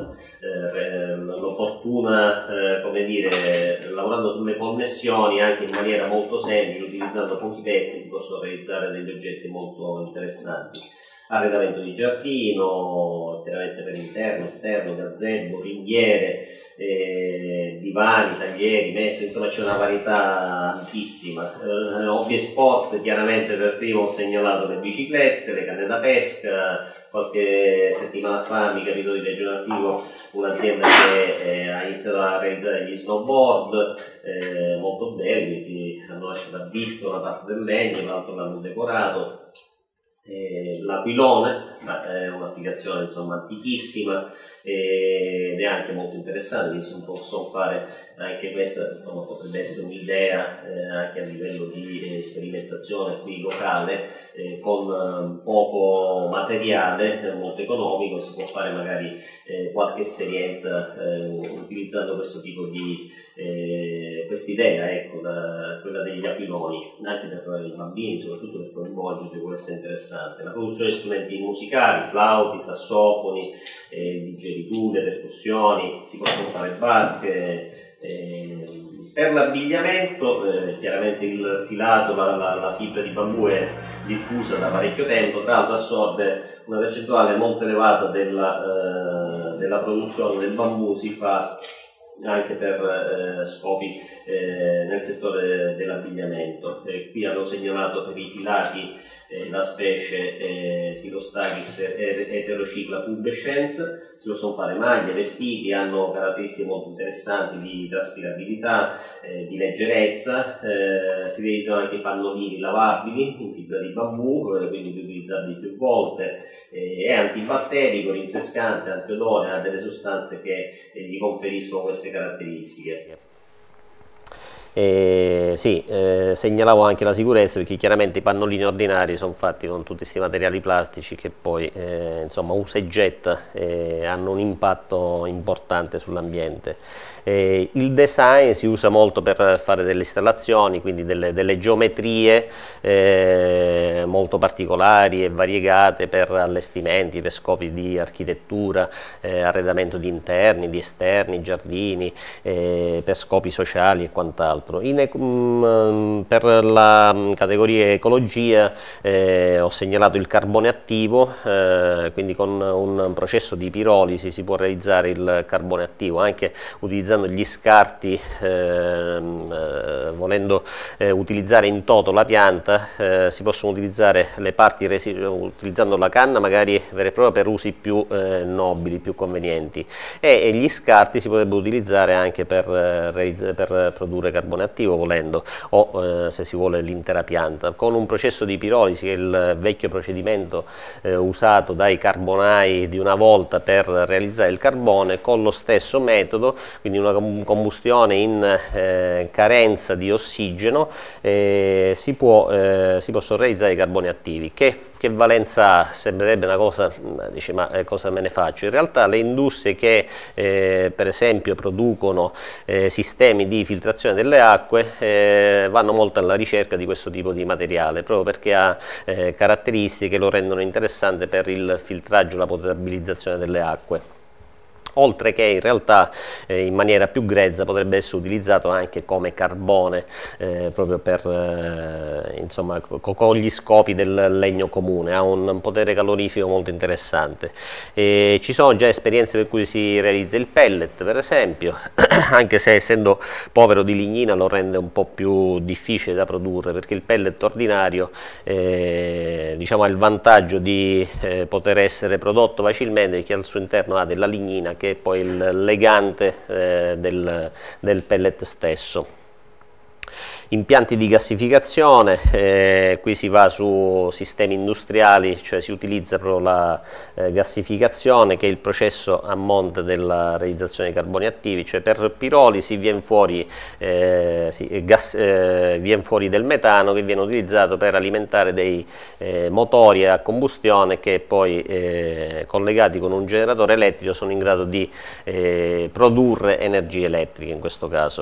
eh, l'opportuna, eh, come dire, lavorando sulle connessioni anche in maniera molto semplice, utilizzando pochi pezzi si possono realizzare degli oggetti molto interessanti. Arredamento di giardino, chiaramente per interno, esterno, gazebo, ringhiere, eh, divani, taglieri, mestoli, insomma c'è una varietà ampissima. Eh, hobby e sport, chiaramente per primo ho segnalato le biciclette, le canne da pesca. Qualche settimana fa mi capitò di leggere un articolo, un'azienda che eh, ha iniziato a realizzare gli snowboard, eh, molto belli, che hanno lasciato a vista una parte del legno, l'altro l'hanno decorato. Eh, l'aquilone è un'applicazione insomma antichissima eh, ed è anche molto interessante, quindi si possono fare anche questa, insomma potrebbe essere un'idea eh, anche a livello di eh, sperimentazione qui locale, eh, con eh, poco materiale, eh, molto economico, si può fare magari eh, qualche esperienza eh, utilizzando questo tipo di eh, quest'idea, ecco, da, quella degli aquiloni, anche per i bambini, soprattutto per coinvolgere, può essere interessante. La produzione di strumenti musicali, flauti, sassofoni, eh, digeriture, percussioni, si possono fare barche. Eh, per l'abbigliamento, eh, chiaramente il filato, la, la, la fibra di bambù è diffusa da parecchio tempo, tra l'altro assorbe una percentuale molto elevata della, eh, della produzione del bambù, si fa anche per eh, scopi eh, nel settore dell'abbigliamento. Eh, qui hanno segnalato per i filati eh, la specie eh, Philostachys heterocicla pubescens. Si possono fare maglie, vestiti, hanno caratteristiche molto interessanti di traspirabilità, eh, di leggerezza, eh, si realizzano anche pannolini lavabili in fibra di bambù, eh, quindi riutilizzabili più volte, eh, è antibatterico, rinfrescante, antiodore, ha delle sostanze che eh, gli conferiscono queste caratteristiche. Eh, sì, eh, segnalavo anche la sicurezza, perché chiaramente i pannolini ordinari sono fatti con tutti questi materiali plastici che poi eh, insomma usa e getta, eh, hanno un impatto importante sull'ambiente. Eh, il design si usa molto per fare delle installazioni, quindi delle, delle geometrie eh, molto particolari e variegate per allestimenti, per scopi di architettura, eh, arredamento di interni, di esterni, giardini, eh, per scopi sociali e quant'altro. In, um, per la categoria ecologia eh, ho segnalato il carbone attivo, eh, quindi con un processo di pirolisi si può realizzare il carbone attivo, anche utilizzando gli scarti, eh, volendo eh, utilizzare in toto la pianta, eh, si possono utilizzare le parti utilizzando la canna magari vera e propria per usi più eh, nobili, più convenienti, e, e gli scarti si potrebbero utilizzare anche per, eh, per produrre carbone attivo volendo, o eh, se si vuole l'intera pianta, con un processo di pirolisi che è il vecchio procedimento eh, usato dai carbonai di una volta per realizzare il carbone, con lo stesso metodo, quindi una combustione in eh, carenza di ossigeno, eh, si, può, eh, si possono realizzare i carboni attivi. Che, che valenza ha? Sembrerebbe una cosa, dice, ma eh, cosa me ne faccio? In realtà le industrie che eh, per esempio producono eh, sistemi di filtrazione delle acque eh, vanno molto alla ricerca di questo tipo di materiale, proprio perché ha eh, caratteristiche che lo rendono interessante per il filtraggio e la potabilizzazione delle acque. Oltre che in realtà eh, in maniera più grezza potrebbe essere utilizzato anche come carbone, eh, proprio per eh, insomma co con gli scopi del legno comune, ha un potere calorifico molto interessante. E ci sono già esperienze per cui si realizza il pellet, per esempio, anche se essendo povero di lignina lo rende un po' più difficile da produrre, perché il pellet ordinario eh, diciamo, ha il vantaggio di eh, poter essere prodotto facilmente, perché al suo interno ha della lignina che è poi il legante eh, del, del pellet stesso. Impianti di gassificazione, eh, qui si va su sistemi industriali, cioè si utilizza proprio la eh, gassificazione, che è il processo a monte della realizzazione di carboni attivi, cioè per pirolisi viene fuori, eh, sì, gas, eh, viene fuori del metano che viene utilizzato per alimentare dei eh, motori a combustione che poi eh, collegati con un generatore elettrico sono in grado di eh, produrre energia elettrica in questo caso.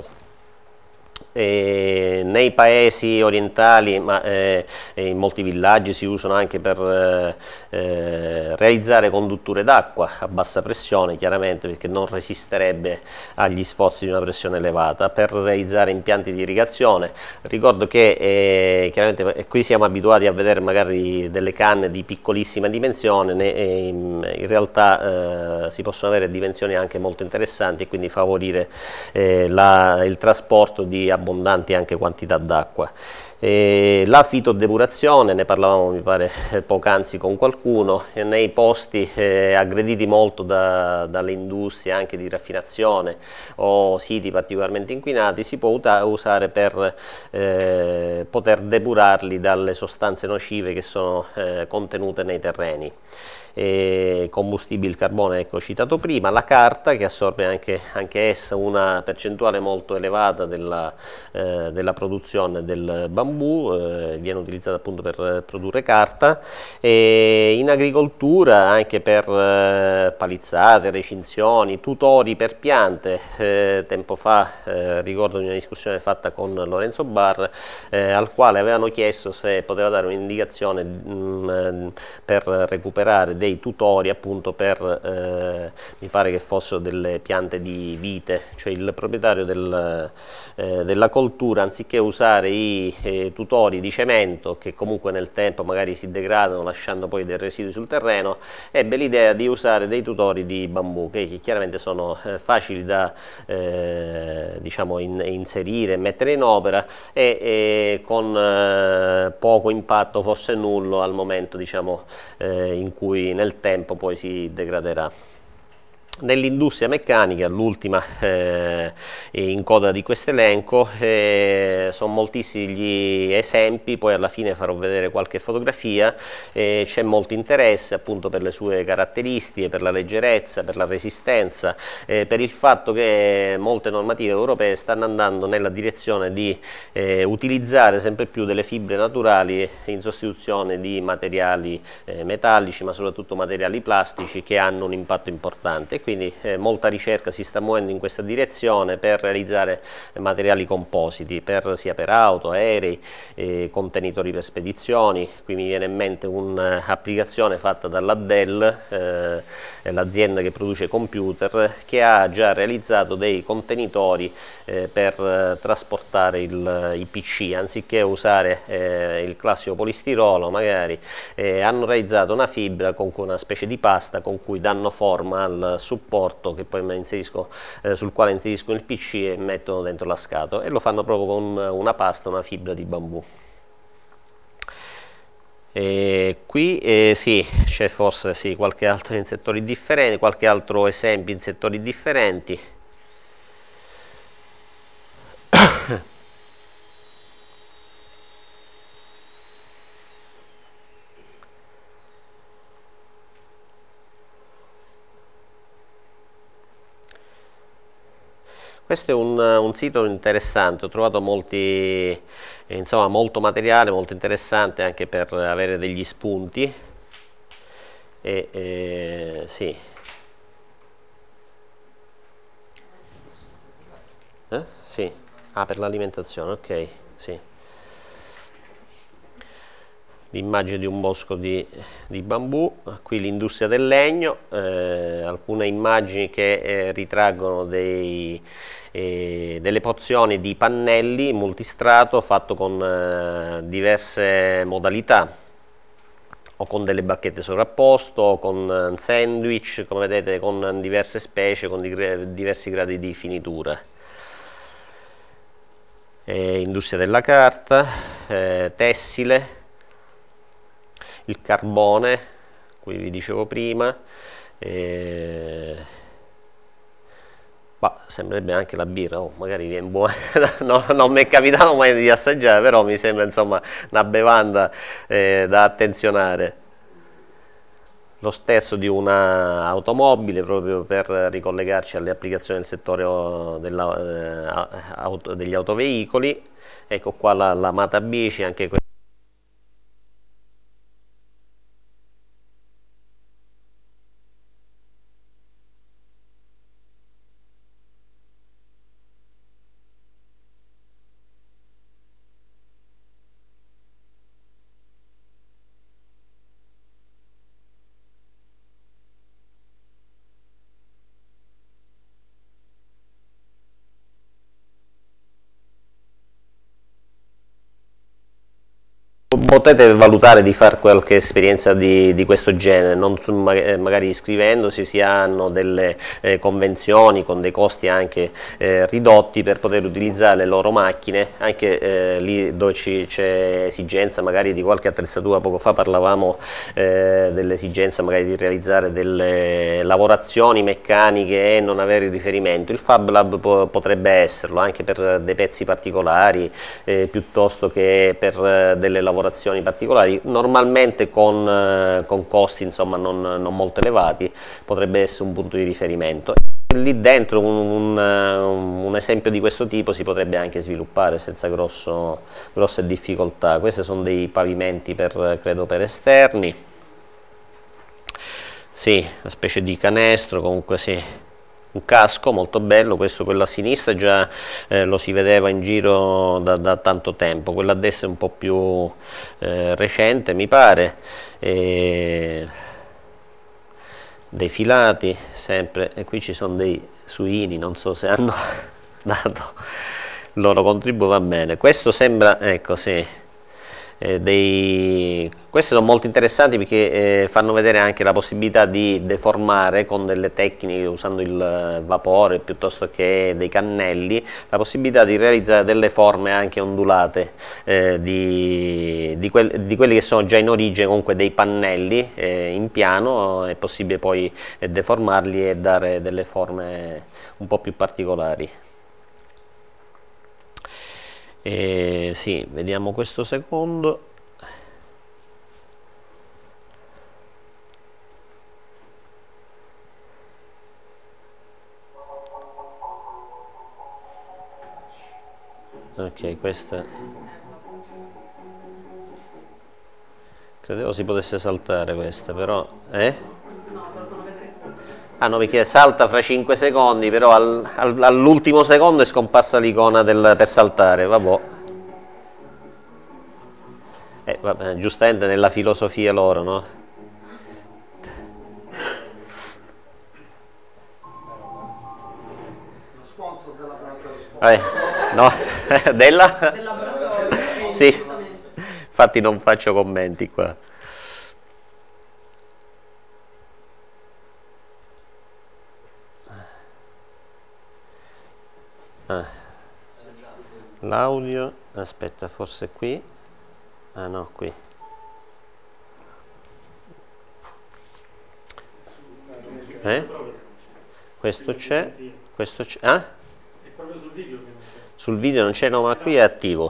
E nei paesi orientali, ma eh, in molti villaggi si usano anche per eh, eh, realizzare condutture d'acqua a bassa pressione, chiaramente perché non resisterebbe agli sforzi di una pressione elevata, per realizzare impianti di irrigazione. Ricordo che eh, chiaramente eh, qui siamo abituati a vedere magari delle canne di piccolissima dimensione, ne, eh, in realtà eh, si possono avere dimensioni anche molto interessanti e quindi favorire eh, la, il trasporto di abbondanti anche quantità d'acqua. La fitodepurazione, ne parlavamo mi pare poc'anzi con qualcuno, nei posti eh, aggrediti molto da, dalle industrie anche di raffinazione o siti particolarmente inquinati, si può usare per eh, poter depurarli dalle sostanze nocive che sono eh, contenute nei terreni. E combustibile, il carbone, ecco, citato prima, la carta che assorbe anche, anche essa una percentuale molto elevata della, eh, della produzione del bambù, eh, viene utilizzata appunto per produrre carta, e in agricoltura anche per eh, palizzate, recinzioni, tutori per piante. Eh, tempo fa eh, ricordo di una discussione fatta con Lorenzo Barr, eh, al quale avevano chiesto se poteva dare un'indicazione per recuperare dei dei tutori appunto per, eh, mi pare che fossero delle piante di vite, cioè il proprietario del, eh, della coltura, anziché usare i eh, tutori di cemento che comunque nel tempo magari si degradano lasciando poi dei residui sul terreno, ebbe l'idea di usare dei tutori di bambù che chiaramente sono eh, facili da eh, diciamo in, inserire e mettere in opera e, e con eh, poco impatto, forse nullo al momento diciamo eh, in cui nel tempo poi si degraderà. Nell'industria meccanica, l'ultima eh, in coda di questo elenco, eh, sono moltissimi gli esempi, poi alla fine farò vedere qualche fotografia, eh, c'è molto interesse appunto per le sue caratteristiche, per la leggerezza, per la resistenza, eh, per il fatto che molte normative europee stanno andando nella direzione di eh, utilizzare sempre più delle fibre naturali in sostituzione di materiali eh, metallici, ma soprattutto materiali plastici che hanno un impatto importante. Quindi eh, molta ricerca si sta muovendo in questa direzione per realizzare eh, materiali compositi per, sia per auto, aerei, eh, contenitori per spedizioni. Qui mi viene in mente un'applicazione fatta dalla Dell, eh, l'azienda che produce computer, che ha già realizzato dei contenitori eh, per eh, trasportare il, i P C, anziché usare eh, il classico polistirolo magari, eh, hanno realizzato una fibra con una specie di pasta con cui danno forma al supporto che poi inserisco, eh, sul quale inseriscono il P C e mettono dentro la scatola, e lo fanno proprio con una pasta, una fibra di bambù. E qui eh, sì, c'è forse sì, qualche altro in settori differenti, qualche altro esempio in settori differenti. Questo è un, un sito interessante, ho trovato molti, eh, insomma, molto materiale, molto interessante anche per avere degli spunti. E, eh, sì. Eh? Sì. Ah, per l'alimentazione, ok, sì. L'immagine di un bosco di, di bambù, qui l'industria del legno, eh, alcune immagini che eh, ritraggono dei, eh, delle porzioni di pannelli multistrato fatto con eh, diverse modalità, o con delle bacchette sovrapposte, o con sandwich, come vedete, con diverse specie, con di, diversi gradi di finitura. Eh, industria della carta, eh, tessile, il carbone, qui vi dicevo prima, eh, bah, sembrerebbe anche la birra, oh, magari viene buona, no, non mi è capitato mai di assaggiare, però mi sembra insomma una bevanda eh, da attenzionare. Lo sterzo di una automobile, proprio per ricollegarci alle applicazioni del settore della, eh, auto, degli autoveicoli. Ecco qua la, la Mata Bici, anche questa. Potete valutare di fare qualche esperienza di, di questo genere, non su, magari iscrivendosi, si hanno delle eh, convenzioni con dei costi anche eh, ridotti per poter utilizzare le loro macchine, anche eh, lì dove c'è esigenza magari di qualche attrezzatura. Poco fa parlavamo eh, dell'esigenza magari di realizzare delle lavorazioni meccaniche e non avere il riferimento. Il Fab Lab po potrebbe esserlo anche per dei pezzi particolari, eh, piuttosto che per eh, delle lavorazioni particolari, normalmente con, eh, con costi insomma non, non molto elevati. Potrebbe essere un punto di riferimento. Lì dentro un, un, un esempio di questo tipo si potrebbe anche sviluppare senza grosso, grosse difficoltà. Questi sono dei pavimenti per, credo per esterni, sì, una specie di canestro, comunque sì. Un casco molto bello, questo, quello a sinistra già eh, lo si vedeva in giro da, da tanto tempo, quello a destra è un po' più eh, recente mi pare. E dei filati sempre, e qui ci sono dei suini, non so se hanno dato il loro contributo, va bene. Questo sembra, ecco sì, eh, dei, questi sono molto interessanti perché eh, fanno vedere anche la possibilità di deformare con delle tecniche, usando il vapore piuttosto che dei cannelli, la possibilità di realizzare delle forme anche ondulate eh, di, di, quel, di quelli che sono già in origine comunque dei pannelli eh, in piano. È possibile poi eh, deformarli e dare delle forme un po' più particolari. Eh, sì, vediamo questo secondo. Ok, questa credevo si potesse saltare questa, però eh? Ah no, perché salta fra cinque secondi, però al, al, all'ultimo secondo è scomparsa l'icona per saltare, vabbè. Eh, vabbè, giustamente nella filosofia loro, no? Lo sponsor del laboratorio. Eh, no? Della? Del laboratorio. Sì, infatti non faccio commenti qua. Ah. L'audio, aspetta, forse qui, ah no, qui. Eh? Questo c'è, questo c'è, ah? È proprio sul video che non c'è. Sul video non c'è, no, ma qui è attivo.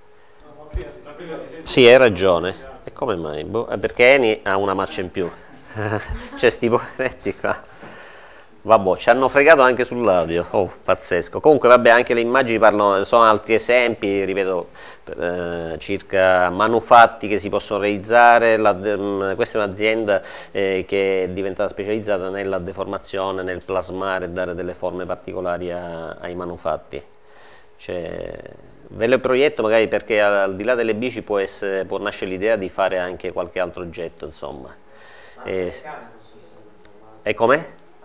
Sì, hai ragione. E come mai? Boh, perché Eni ha una marcia in più. C'è sti poveretti qua. Vabbè, ci hanno fregato anche sull'audio, oh, pazzesco. Comunque vabbè, anche le immagini parlano, sono altri esempi, ripeto, eh, circa manufatti che si possono realizzare. La, um, questa è un'azienda eh, che è diventata specializzata nella deformazione, nel plasmare e dare delle forme particolari a, ai manufatti. Cioè, ve lo proietto magari perché al di là delle bici può, essere, può nascere l'idea di fare anche qualche altro oggetto, insomma. E, e com'è?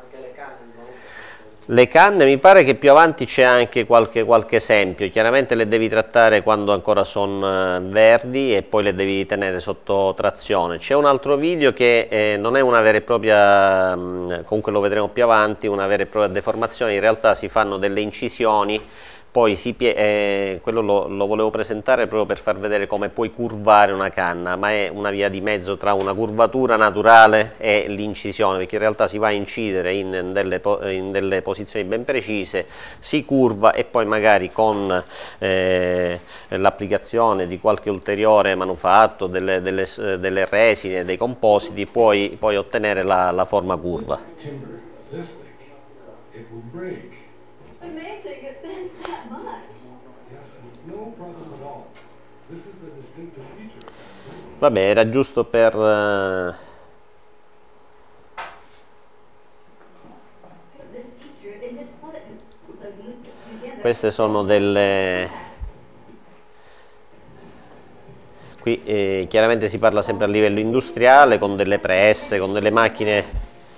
Le canne mi pare che più avanti c'è anche qualche, qualche esempio, chiaramente le devi trattare quando ancora sono verdi e poi le devi tenere sotto trazione. C'è un altro video che eh, non è una vera e propria, comunque lo vedremo più avanti, una vera e propria deformazione, in realtà si fanno delle incisioni, poi si pie eh, quello lo, lo volevo presentare proprio per far vedere come puoi curvare una canna, ma è una via di mezzo tra una curvatura naturale e l'incisione, perché in realtà si va a incidere in delle, in delle posizioni ben precise, si curva e poi magari con eh, l'applicazione di qualche ulteriore manufatto, delle, delle, delle resine, dei compositi, puoi, puoi ottenere la, la forma curva. Vabbè, era giusto per uh... queste sono delle qui eh, chiaramente si parla sempre a livello industriale, con delle presse, con delle macchine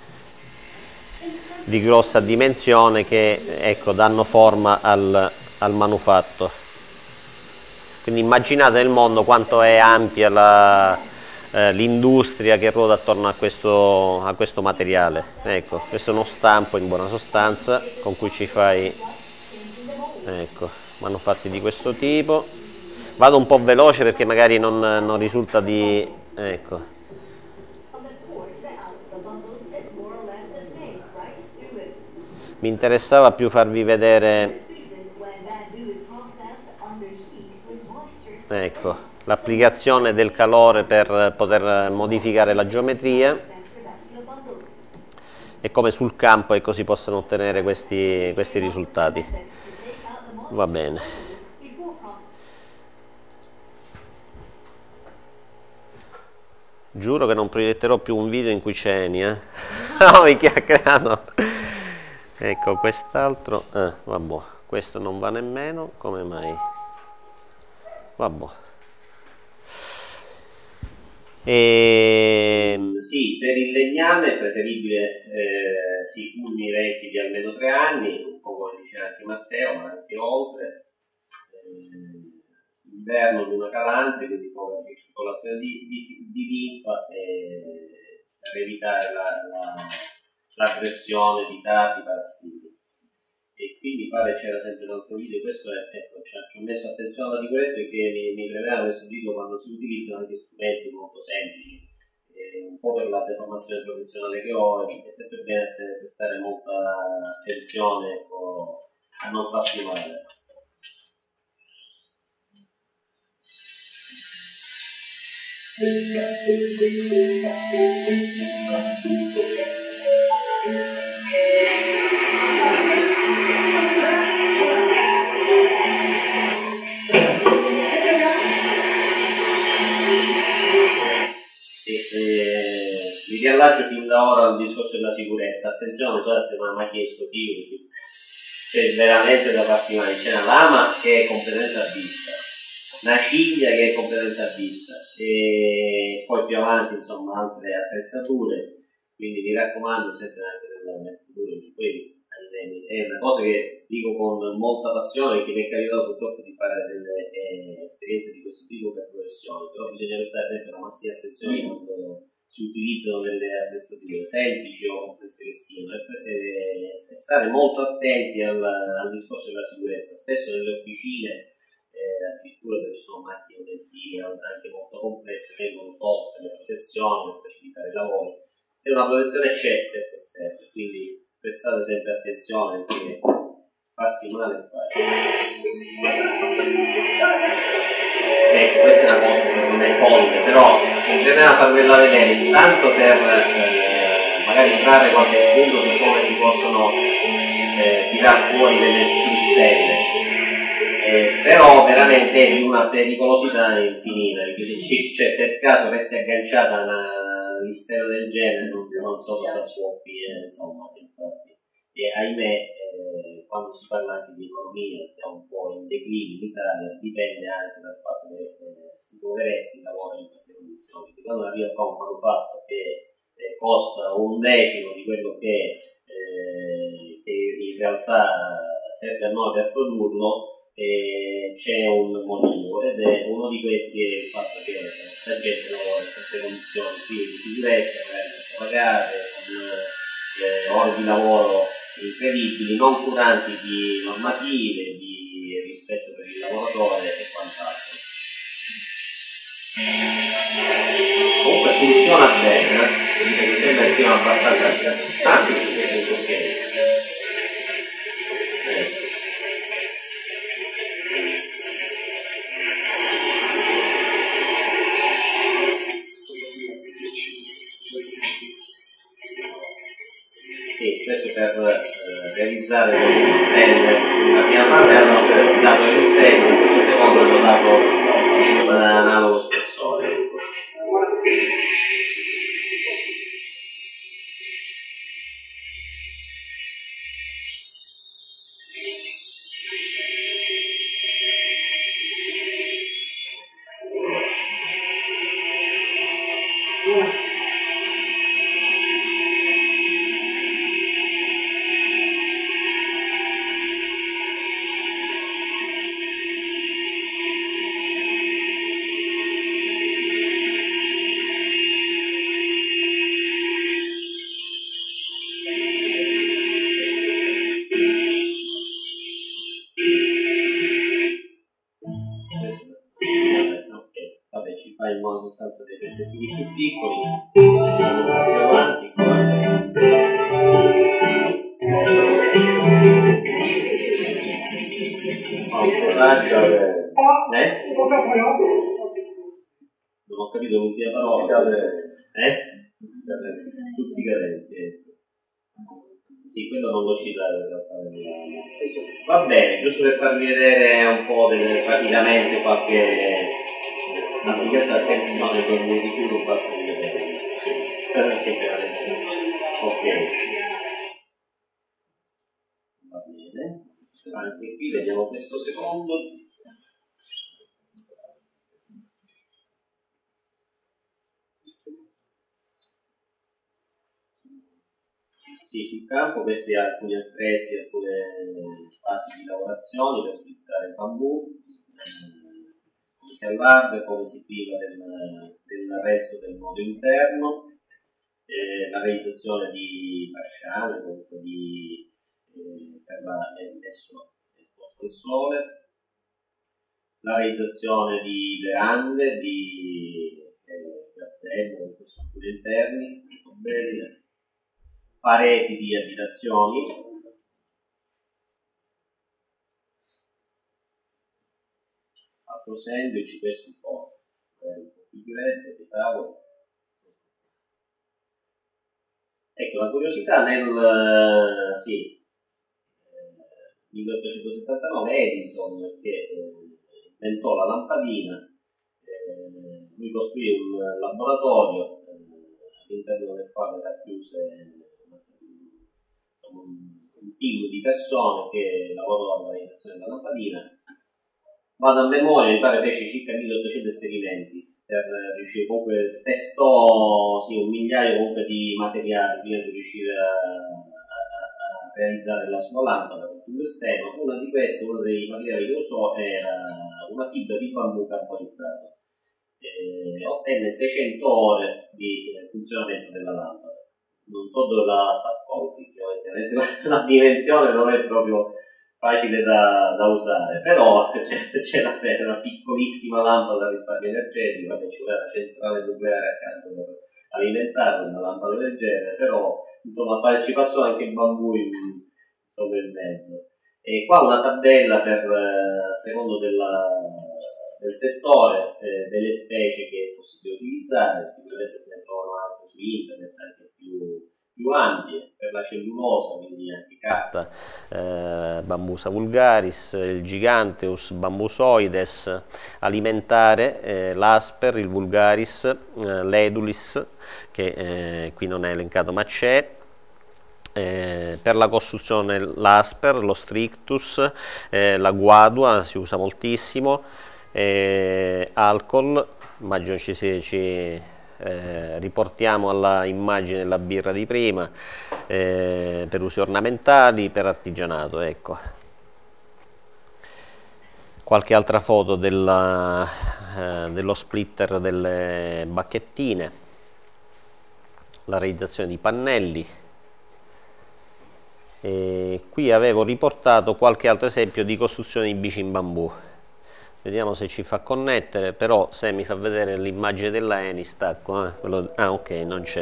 di grossa dimensione che ecco danno forma al, al manufatto. Quindi immaginate nel mondo quanto è ampia eh, l'industria che ruota attorno a questo, a questo materiale. Ecco, questo è uno stampo in buona sostanza con cui ci fai, ecco, manufatti di questo tipo. Vado un po' veloce perché magari non, non risulta di... ecco. Mi interessava più farvi vedere... ecco, l'applicazione del calore per poter modificare la geometria e come sul campo ecco, si possano ottenere questi, questi risultati. Va bene. Giuro che non proietterò più un video in cui c'è Eni, eh? No, mi chiacchierano. Ecco, quest'altro, eh, vabbè, questo non va nemmeno, come mai? Vabbè. E, sì, per il legname è preferibile eh, sì, culmi vecchi di almeno tre anni, un po' come diceva anche Matteo, ma anche oltre. Eh, inverno luna calante, quindi poi di circolazione di, di, di linfa e per evitare l'aggressione la, la, di tardi parassiti. E quindi pare c'era sempre un altro video, questo è, ecco, ci ho messo attenzione alla sicurezza perché mi, mi premeva questo video quando si utilizzano anche strumenti molto semplici, eh, un po' per la deformazione professionale che ho, è sempre bene prestare molta attenzione, ecco, a non farsi male. Mi riallaccio fin da ora al discorso della sicurezza. Attenzione, non so se mi ha chiesto chi, c'è veramente da farsi male. C'è una lama che è completamente a vista, una ciglia che è completamente a vista, e poi più avanti insomma altre attrezzature. Quindi mi raccomando sempre anche nel futuro, poi è una cosa che dico con molta passione, che mi è capitato purtroppo di fare delle eh, esperienze di questo tipo per professione, però bisogna prestare sempre una massima attenzione quando si utilizzano delle attrezzature semplici o complesse che siano, e, e stare molto attenti al, al discorso della sicurezza. Spesso nelle officine eh, addirittura dove ci sono macchine utensili anche molto complesse vengono tolte le protezioni per facilitare i lavori. Se una protezione c'è per che serve, quindi prestate sempre attenzione perché farsi male è facile. Ecco, questa è una cosa secondo me folle, però bisogna farvela vedere intanto per eh, magari trarre qualche spunto su come si possono eh, tirar fuori delle cistelle, eh, però veramente è di una pericolosità infinita, perché se cioè, per caso resti agganciata a una listella del genere non, non so cosa può finire, insomma, infatti. E ahimè eh, quando si parla anche di economia siamo un po' in declino in Italia, dipende anche dal fatto che eh, si poveretti lavorano in queste condizioni. Quindi quando arriva qua un manufatto che eh, costa un decimo di quello che, eh, che in realtà serve a noi per produrlo, eh, c'è un motivo, ed è uno di questi è il fatto che questa gente lavora in queste condizioni qui di sicurezza, magari non pagate, con eh, ore di lavoro incredibili, non curanti di normative, di rispetto per il lavoratore e quant'altro. Comunque funziona bene, eh? Mi sembra che siano abbastanza scartanti, ok. Eh. Sì, questo per eh, realizzare delle stelle. La prima fase hanno dato le stelle, in questa seconda hanno dato un analogo spessore. In modo sostanza dei pezzettini più piccoli, più avanti, un sondaggio, eh? Non ho capito l'ultima parola. Eh? Stuzzicadenti, ecco. Sì, quello non lo citate in realtà. Va bene, giusto per farvi vedere un po' del, rapidamente qualche applicazione. Attenzione, per il di più non basta di vedere questo. Ok. Va bene. Anche qui vediamo questo secondo. Sì, sul campo questi alcuni attrezzi, alcune fasi di lavorazione per splittare il bambù, come si allarga, come si priva del, del resto del nodo interno, eh, la realizzazione di fasciane, comunque di, eh, per la, adesso esposto al sole, la realizzazione di verande, di eh, gazebo, con strutture interni, molto belle, pareti di abitazioni, altro sandwich, questo un po', eh, un po' più grezzo, di tavolo. Ecco, la curiosità nel sì, eh, milleottocentosettantanove Edison, che eh, inventò la lampadina, eh, lui costruì un laboratorio eh, all'interno del quale racchiuse un, un team di persone che lavorò alla realizzazione della lampadina. Vado a memoria, mi pare fece circa milleottocento esperimenti per riuscire, comunque testò sì, un migliaio comunque di materiali prima di riuscire a, a, a realizzare la sua lampada con tubo esterno. Una di queste, uno dei materiali che usò era una fibra di bambù carbonizzato. E ottenne seicento ore di eh, funzionamento della lampada. Non so dove l'ha attaccò, perché la, la dimensione non è proprio facile da, da usare, però c'è da fare una piccolissima lampada a risparmio energetico, vabbè, ci vuole la centrale nucleare accanto per alimentarla, una lampada del genere, però insomma ci passò anche il bambù in, insomma, in mezzo. E qua una tabella per eh, secondo della, del settore eh, delle specie che è possibile utilizzare, sicuramente se ne trovano altre su internet anche più più ampie, per la cellulosa, quindi anche carta, eh, Bambusa vulgaris, il Giganteus bambusoides, alimentare, eh, l'Asper, il vulgaris, eh, l'Edulis, che eh, qui non è elencato ma c'è, eh, per la costruzione l'Asper, lo Strictus, eh, la Guadua, si usa moltissimo, eh, alcol, immagino ci si... Ci, Eh, riportiamo alla immagine della birra di prima, eh, per usi ornamentali, per artigianato, ecco. Qualche altra foto della, eh, dello splitter delle bacchettine, la realizzazione di pannelli. E qui avevo riportato qualche altro esempio di costruzione di bici in bambù. Vediamo se ci fa connettere, però se mi fa vedere l'immagine della Eni stacco, eh? Quello... ah ok, non c'è.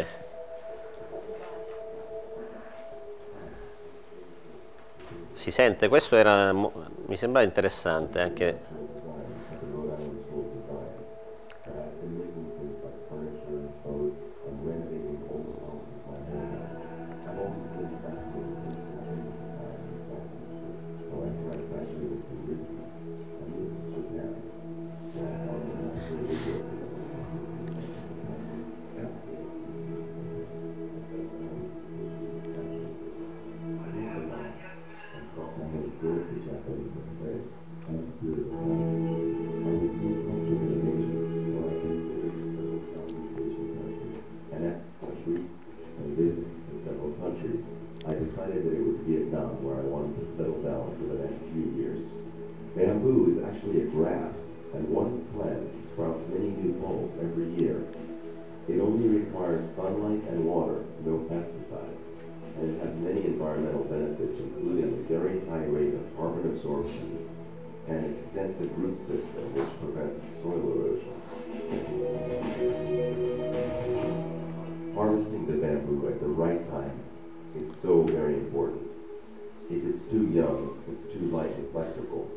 Si sente? Questo era, mi sembrava interessante anche. Bamboo is actually a grass, and one plant sprouts many new bulbs every year. It only requires sunlight and water, no pesticides, and it has many environmental benefits, including a very high rate of carbon absorption and extensive root system, which prevents soil erosion. Harvesting the bamboo at the right time is so very important. If it's too young, it's too light and flexible.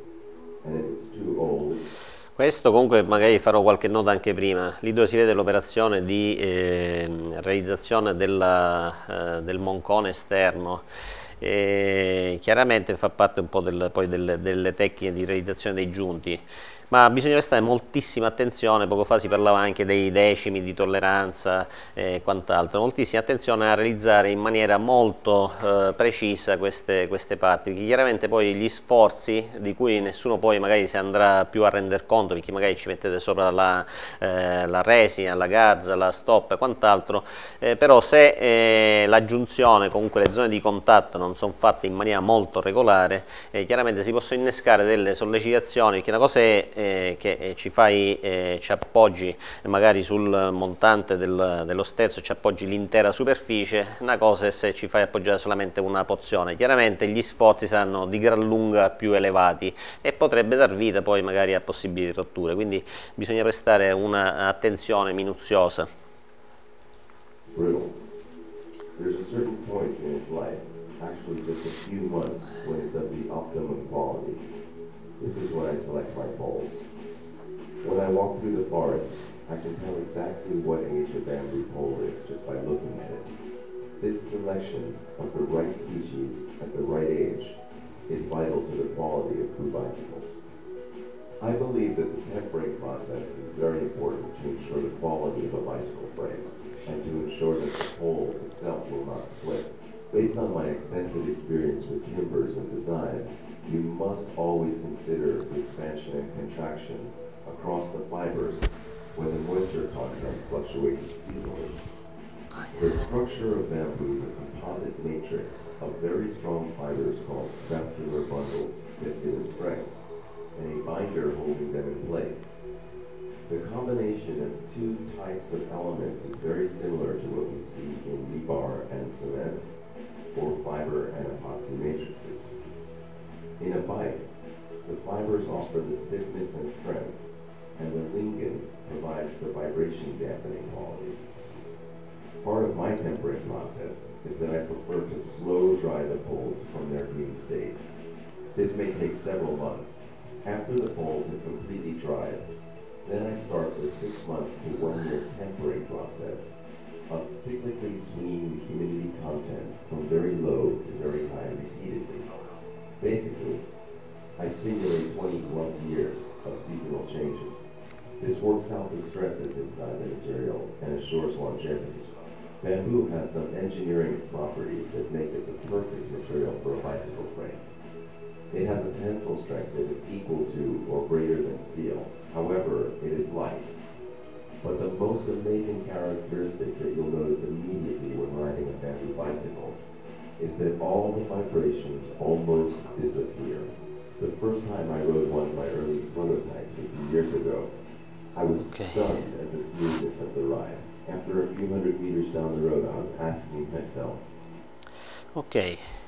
Questo comunque magari farò qualche nota anche prima, lì dove si vede l'operazione di eh, realizzazione della, eh, del moncone esterno, E chiaramente fa parte un po' del, poi delle, delle tecniche di realizzazione dei giunti, ma bisogna prestare moltissima attenzione. Poco fa si parlava anche dei decimi di tolleranza e quant'altro, moltissima attenzione a realizzare in maniera molto eh, precisa queste, queste parti, perché chiaramente poi gli sforzi di cui nessuno poi magari si andrà più a render conto, perché magari ci mettete sopra la, eh, la resina, la gazza, la stop e quant'altro, eh, però se eh, la giunzione, comunque le zone di contatto non sono fatte in maniera molto regolare, eh, chiaramente si possono innescare delle sollecitazioni, perché una cosa è Eh, che eh, ci fai, eh, ci appoggi magari sul montante del, dello stezzo, ci appoggi l'intera superficie, una cosa è se ci fai appoggiare solamente una porzione. Chiaramente gli sforzi saranno di gran lunga più elevati e potrebbe dar vita poi magari a possibili rotture, quindi bisogna prestare un'attenzione minuziosa. Brittle. There's a certain point in its life, actually just a few months, when it's of the optimum quality. This is when I select my poles. When I walk through the forest, I can tell exactly what age a bamboo pole is just by looking at it. This selection of the right species at the right age is vital to the quality of blue bicycles. I believe that the tempering process is very important to ensure the quality of a bicycle frame and to ensure that the pole itself will not split. Based on my extensive experience with timbers and design, you must always consider the expansion and contraction across the fibers when the moisture content fluctuates seasonally. The structure of bamboo is a composite matrix of very strong fibers called vascular bundles fifty in strength, and a binder holding them in place. The combination of two types of elements is very similar to what we see in rebar and cement, or fiber and epoxy matrices. In a bike, the fibers offer the stiffness and strength, and the lignin provides the vibration dampening qualities. Part of my tempering process is that I prefer to slow dry the poles from their green state. This may take several months. After the poles have completely dried, then I start the six-month to one-year tempering process of cyclically swinging the humidity content from very low to very high repeatedly. Basically, I simulate twenty plus years of seasonal changes. This works out the stresses inside the material and assures longevity. Bamboo has some engineering properties that make it the perfect material for a bicycle frame. It has a tensile strength that is equal to or greater than steel. However, it is light. But the most amazing characteristic that you'll notice immediately when riding a bamboo bicycle is that all the vibrations almost disappear. The first time I rode one of my early prototypes a few years ago, I was okay. stunned at the smoothness of the ride. After a few hundred meters down the road, I was asking myself, ok,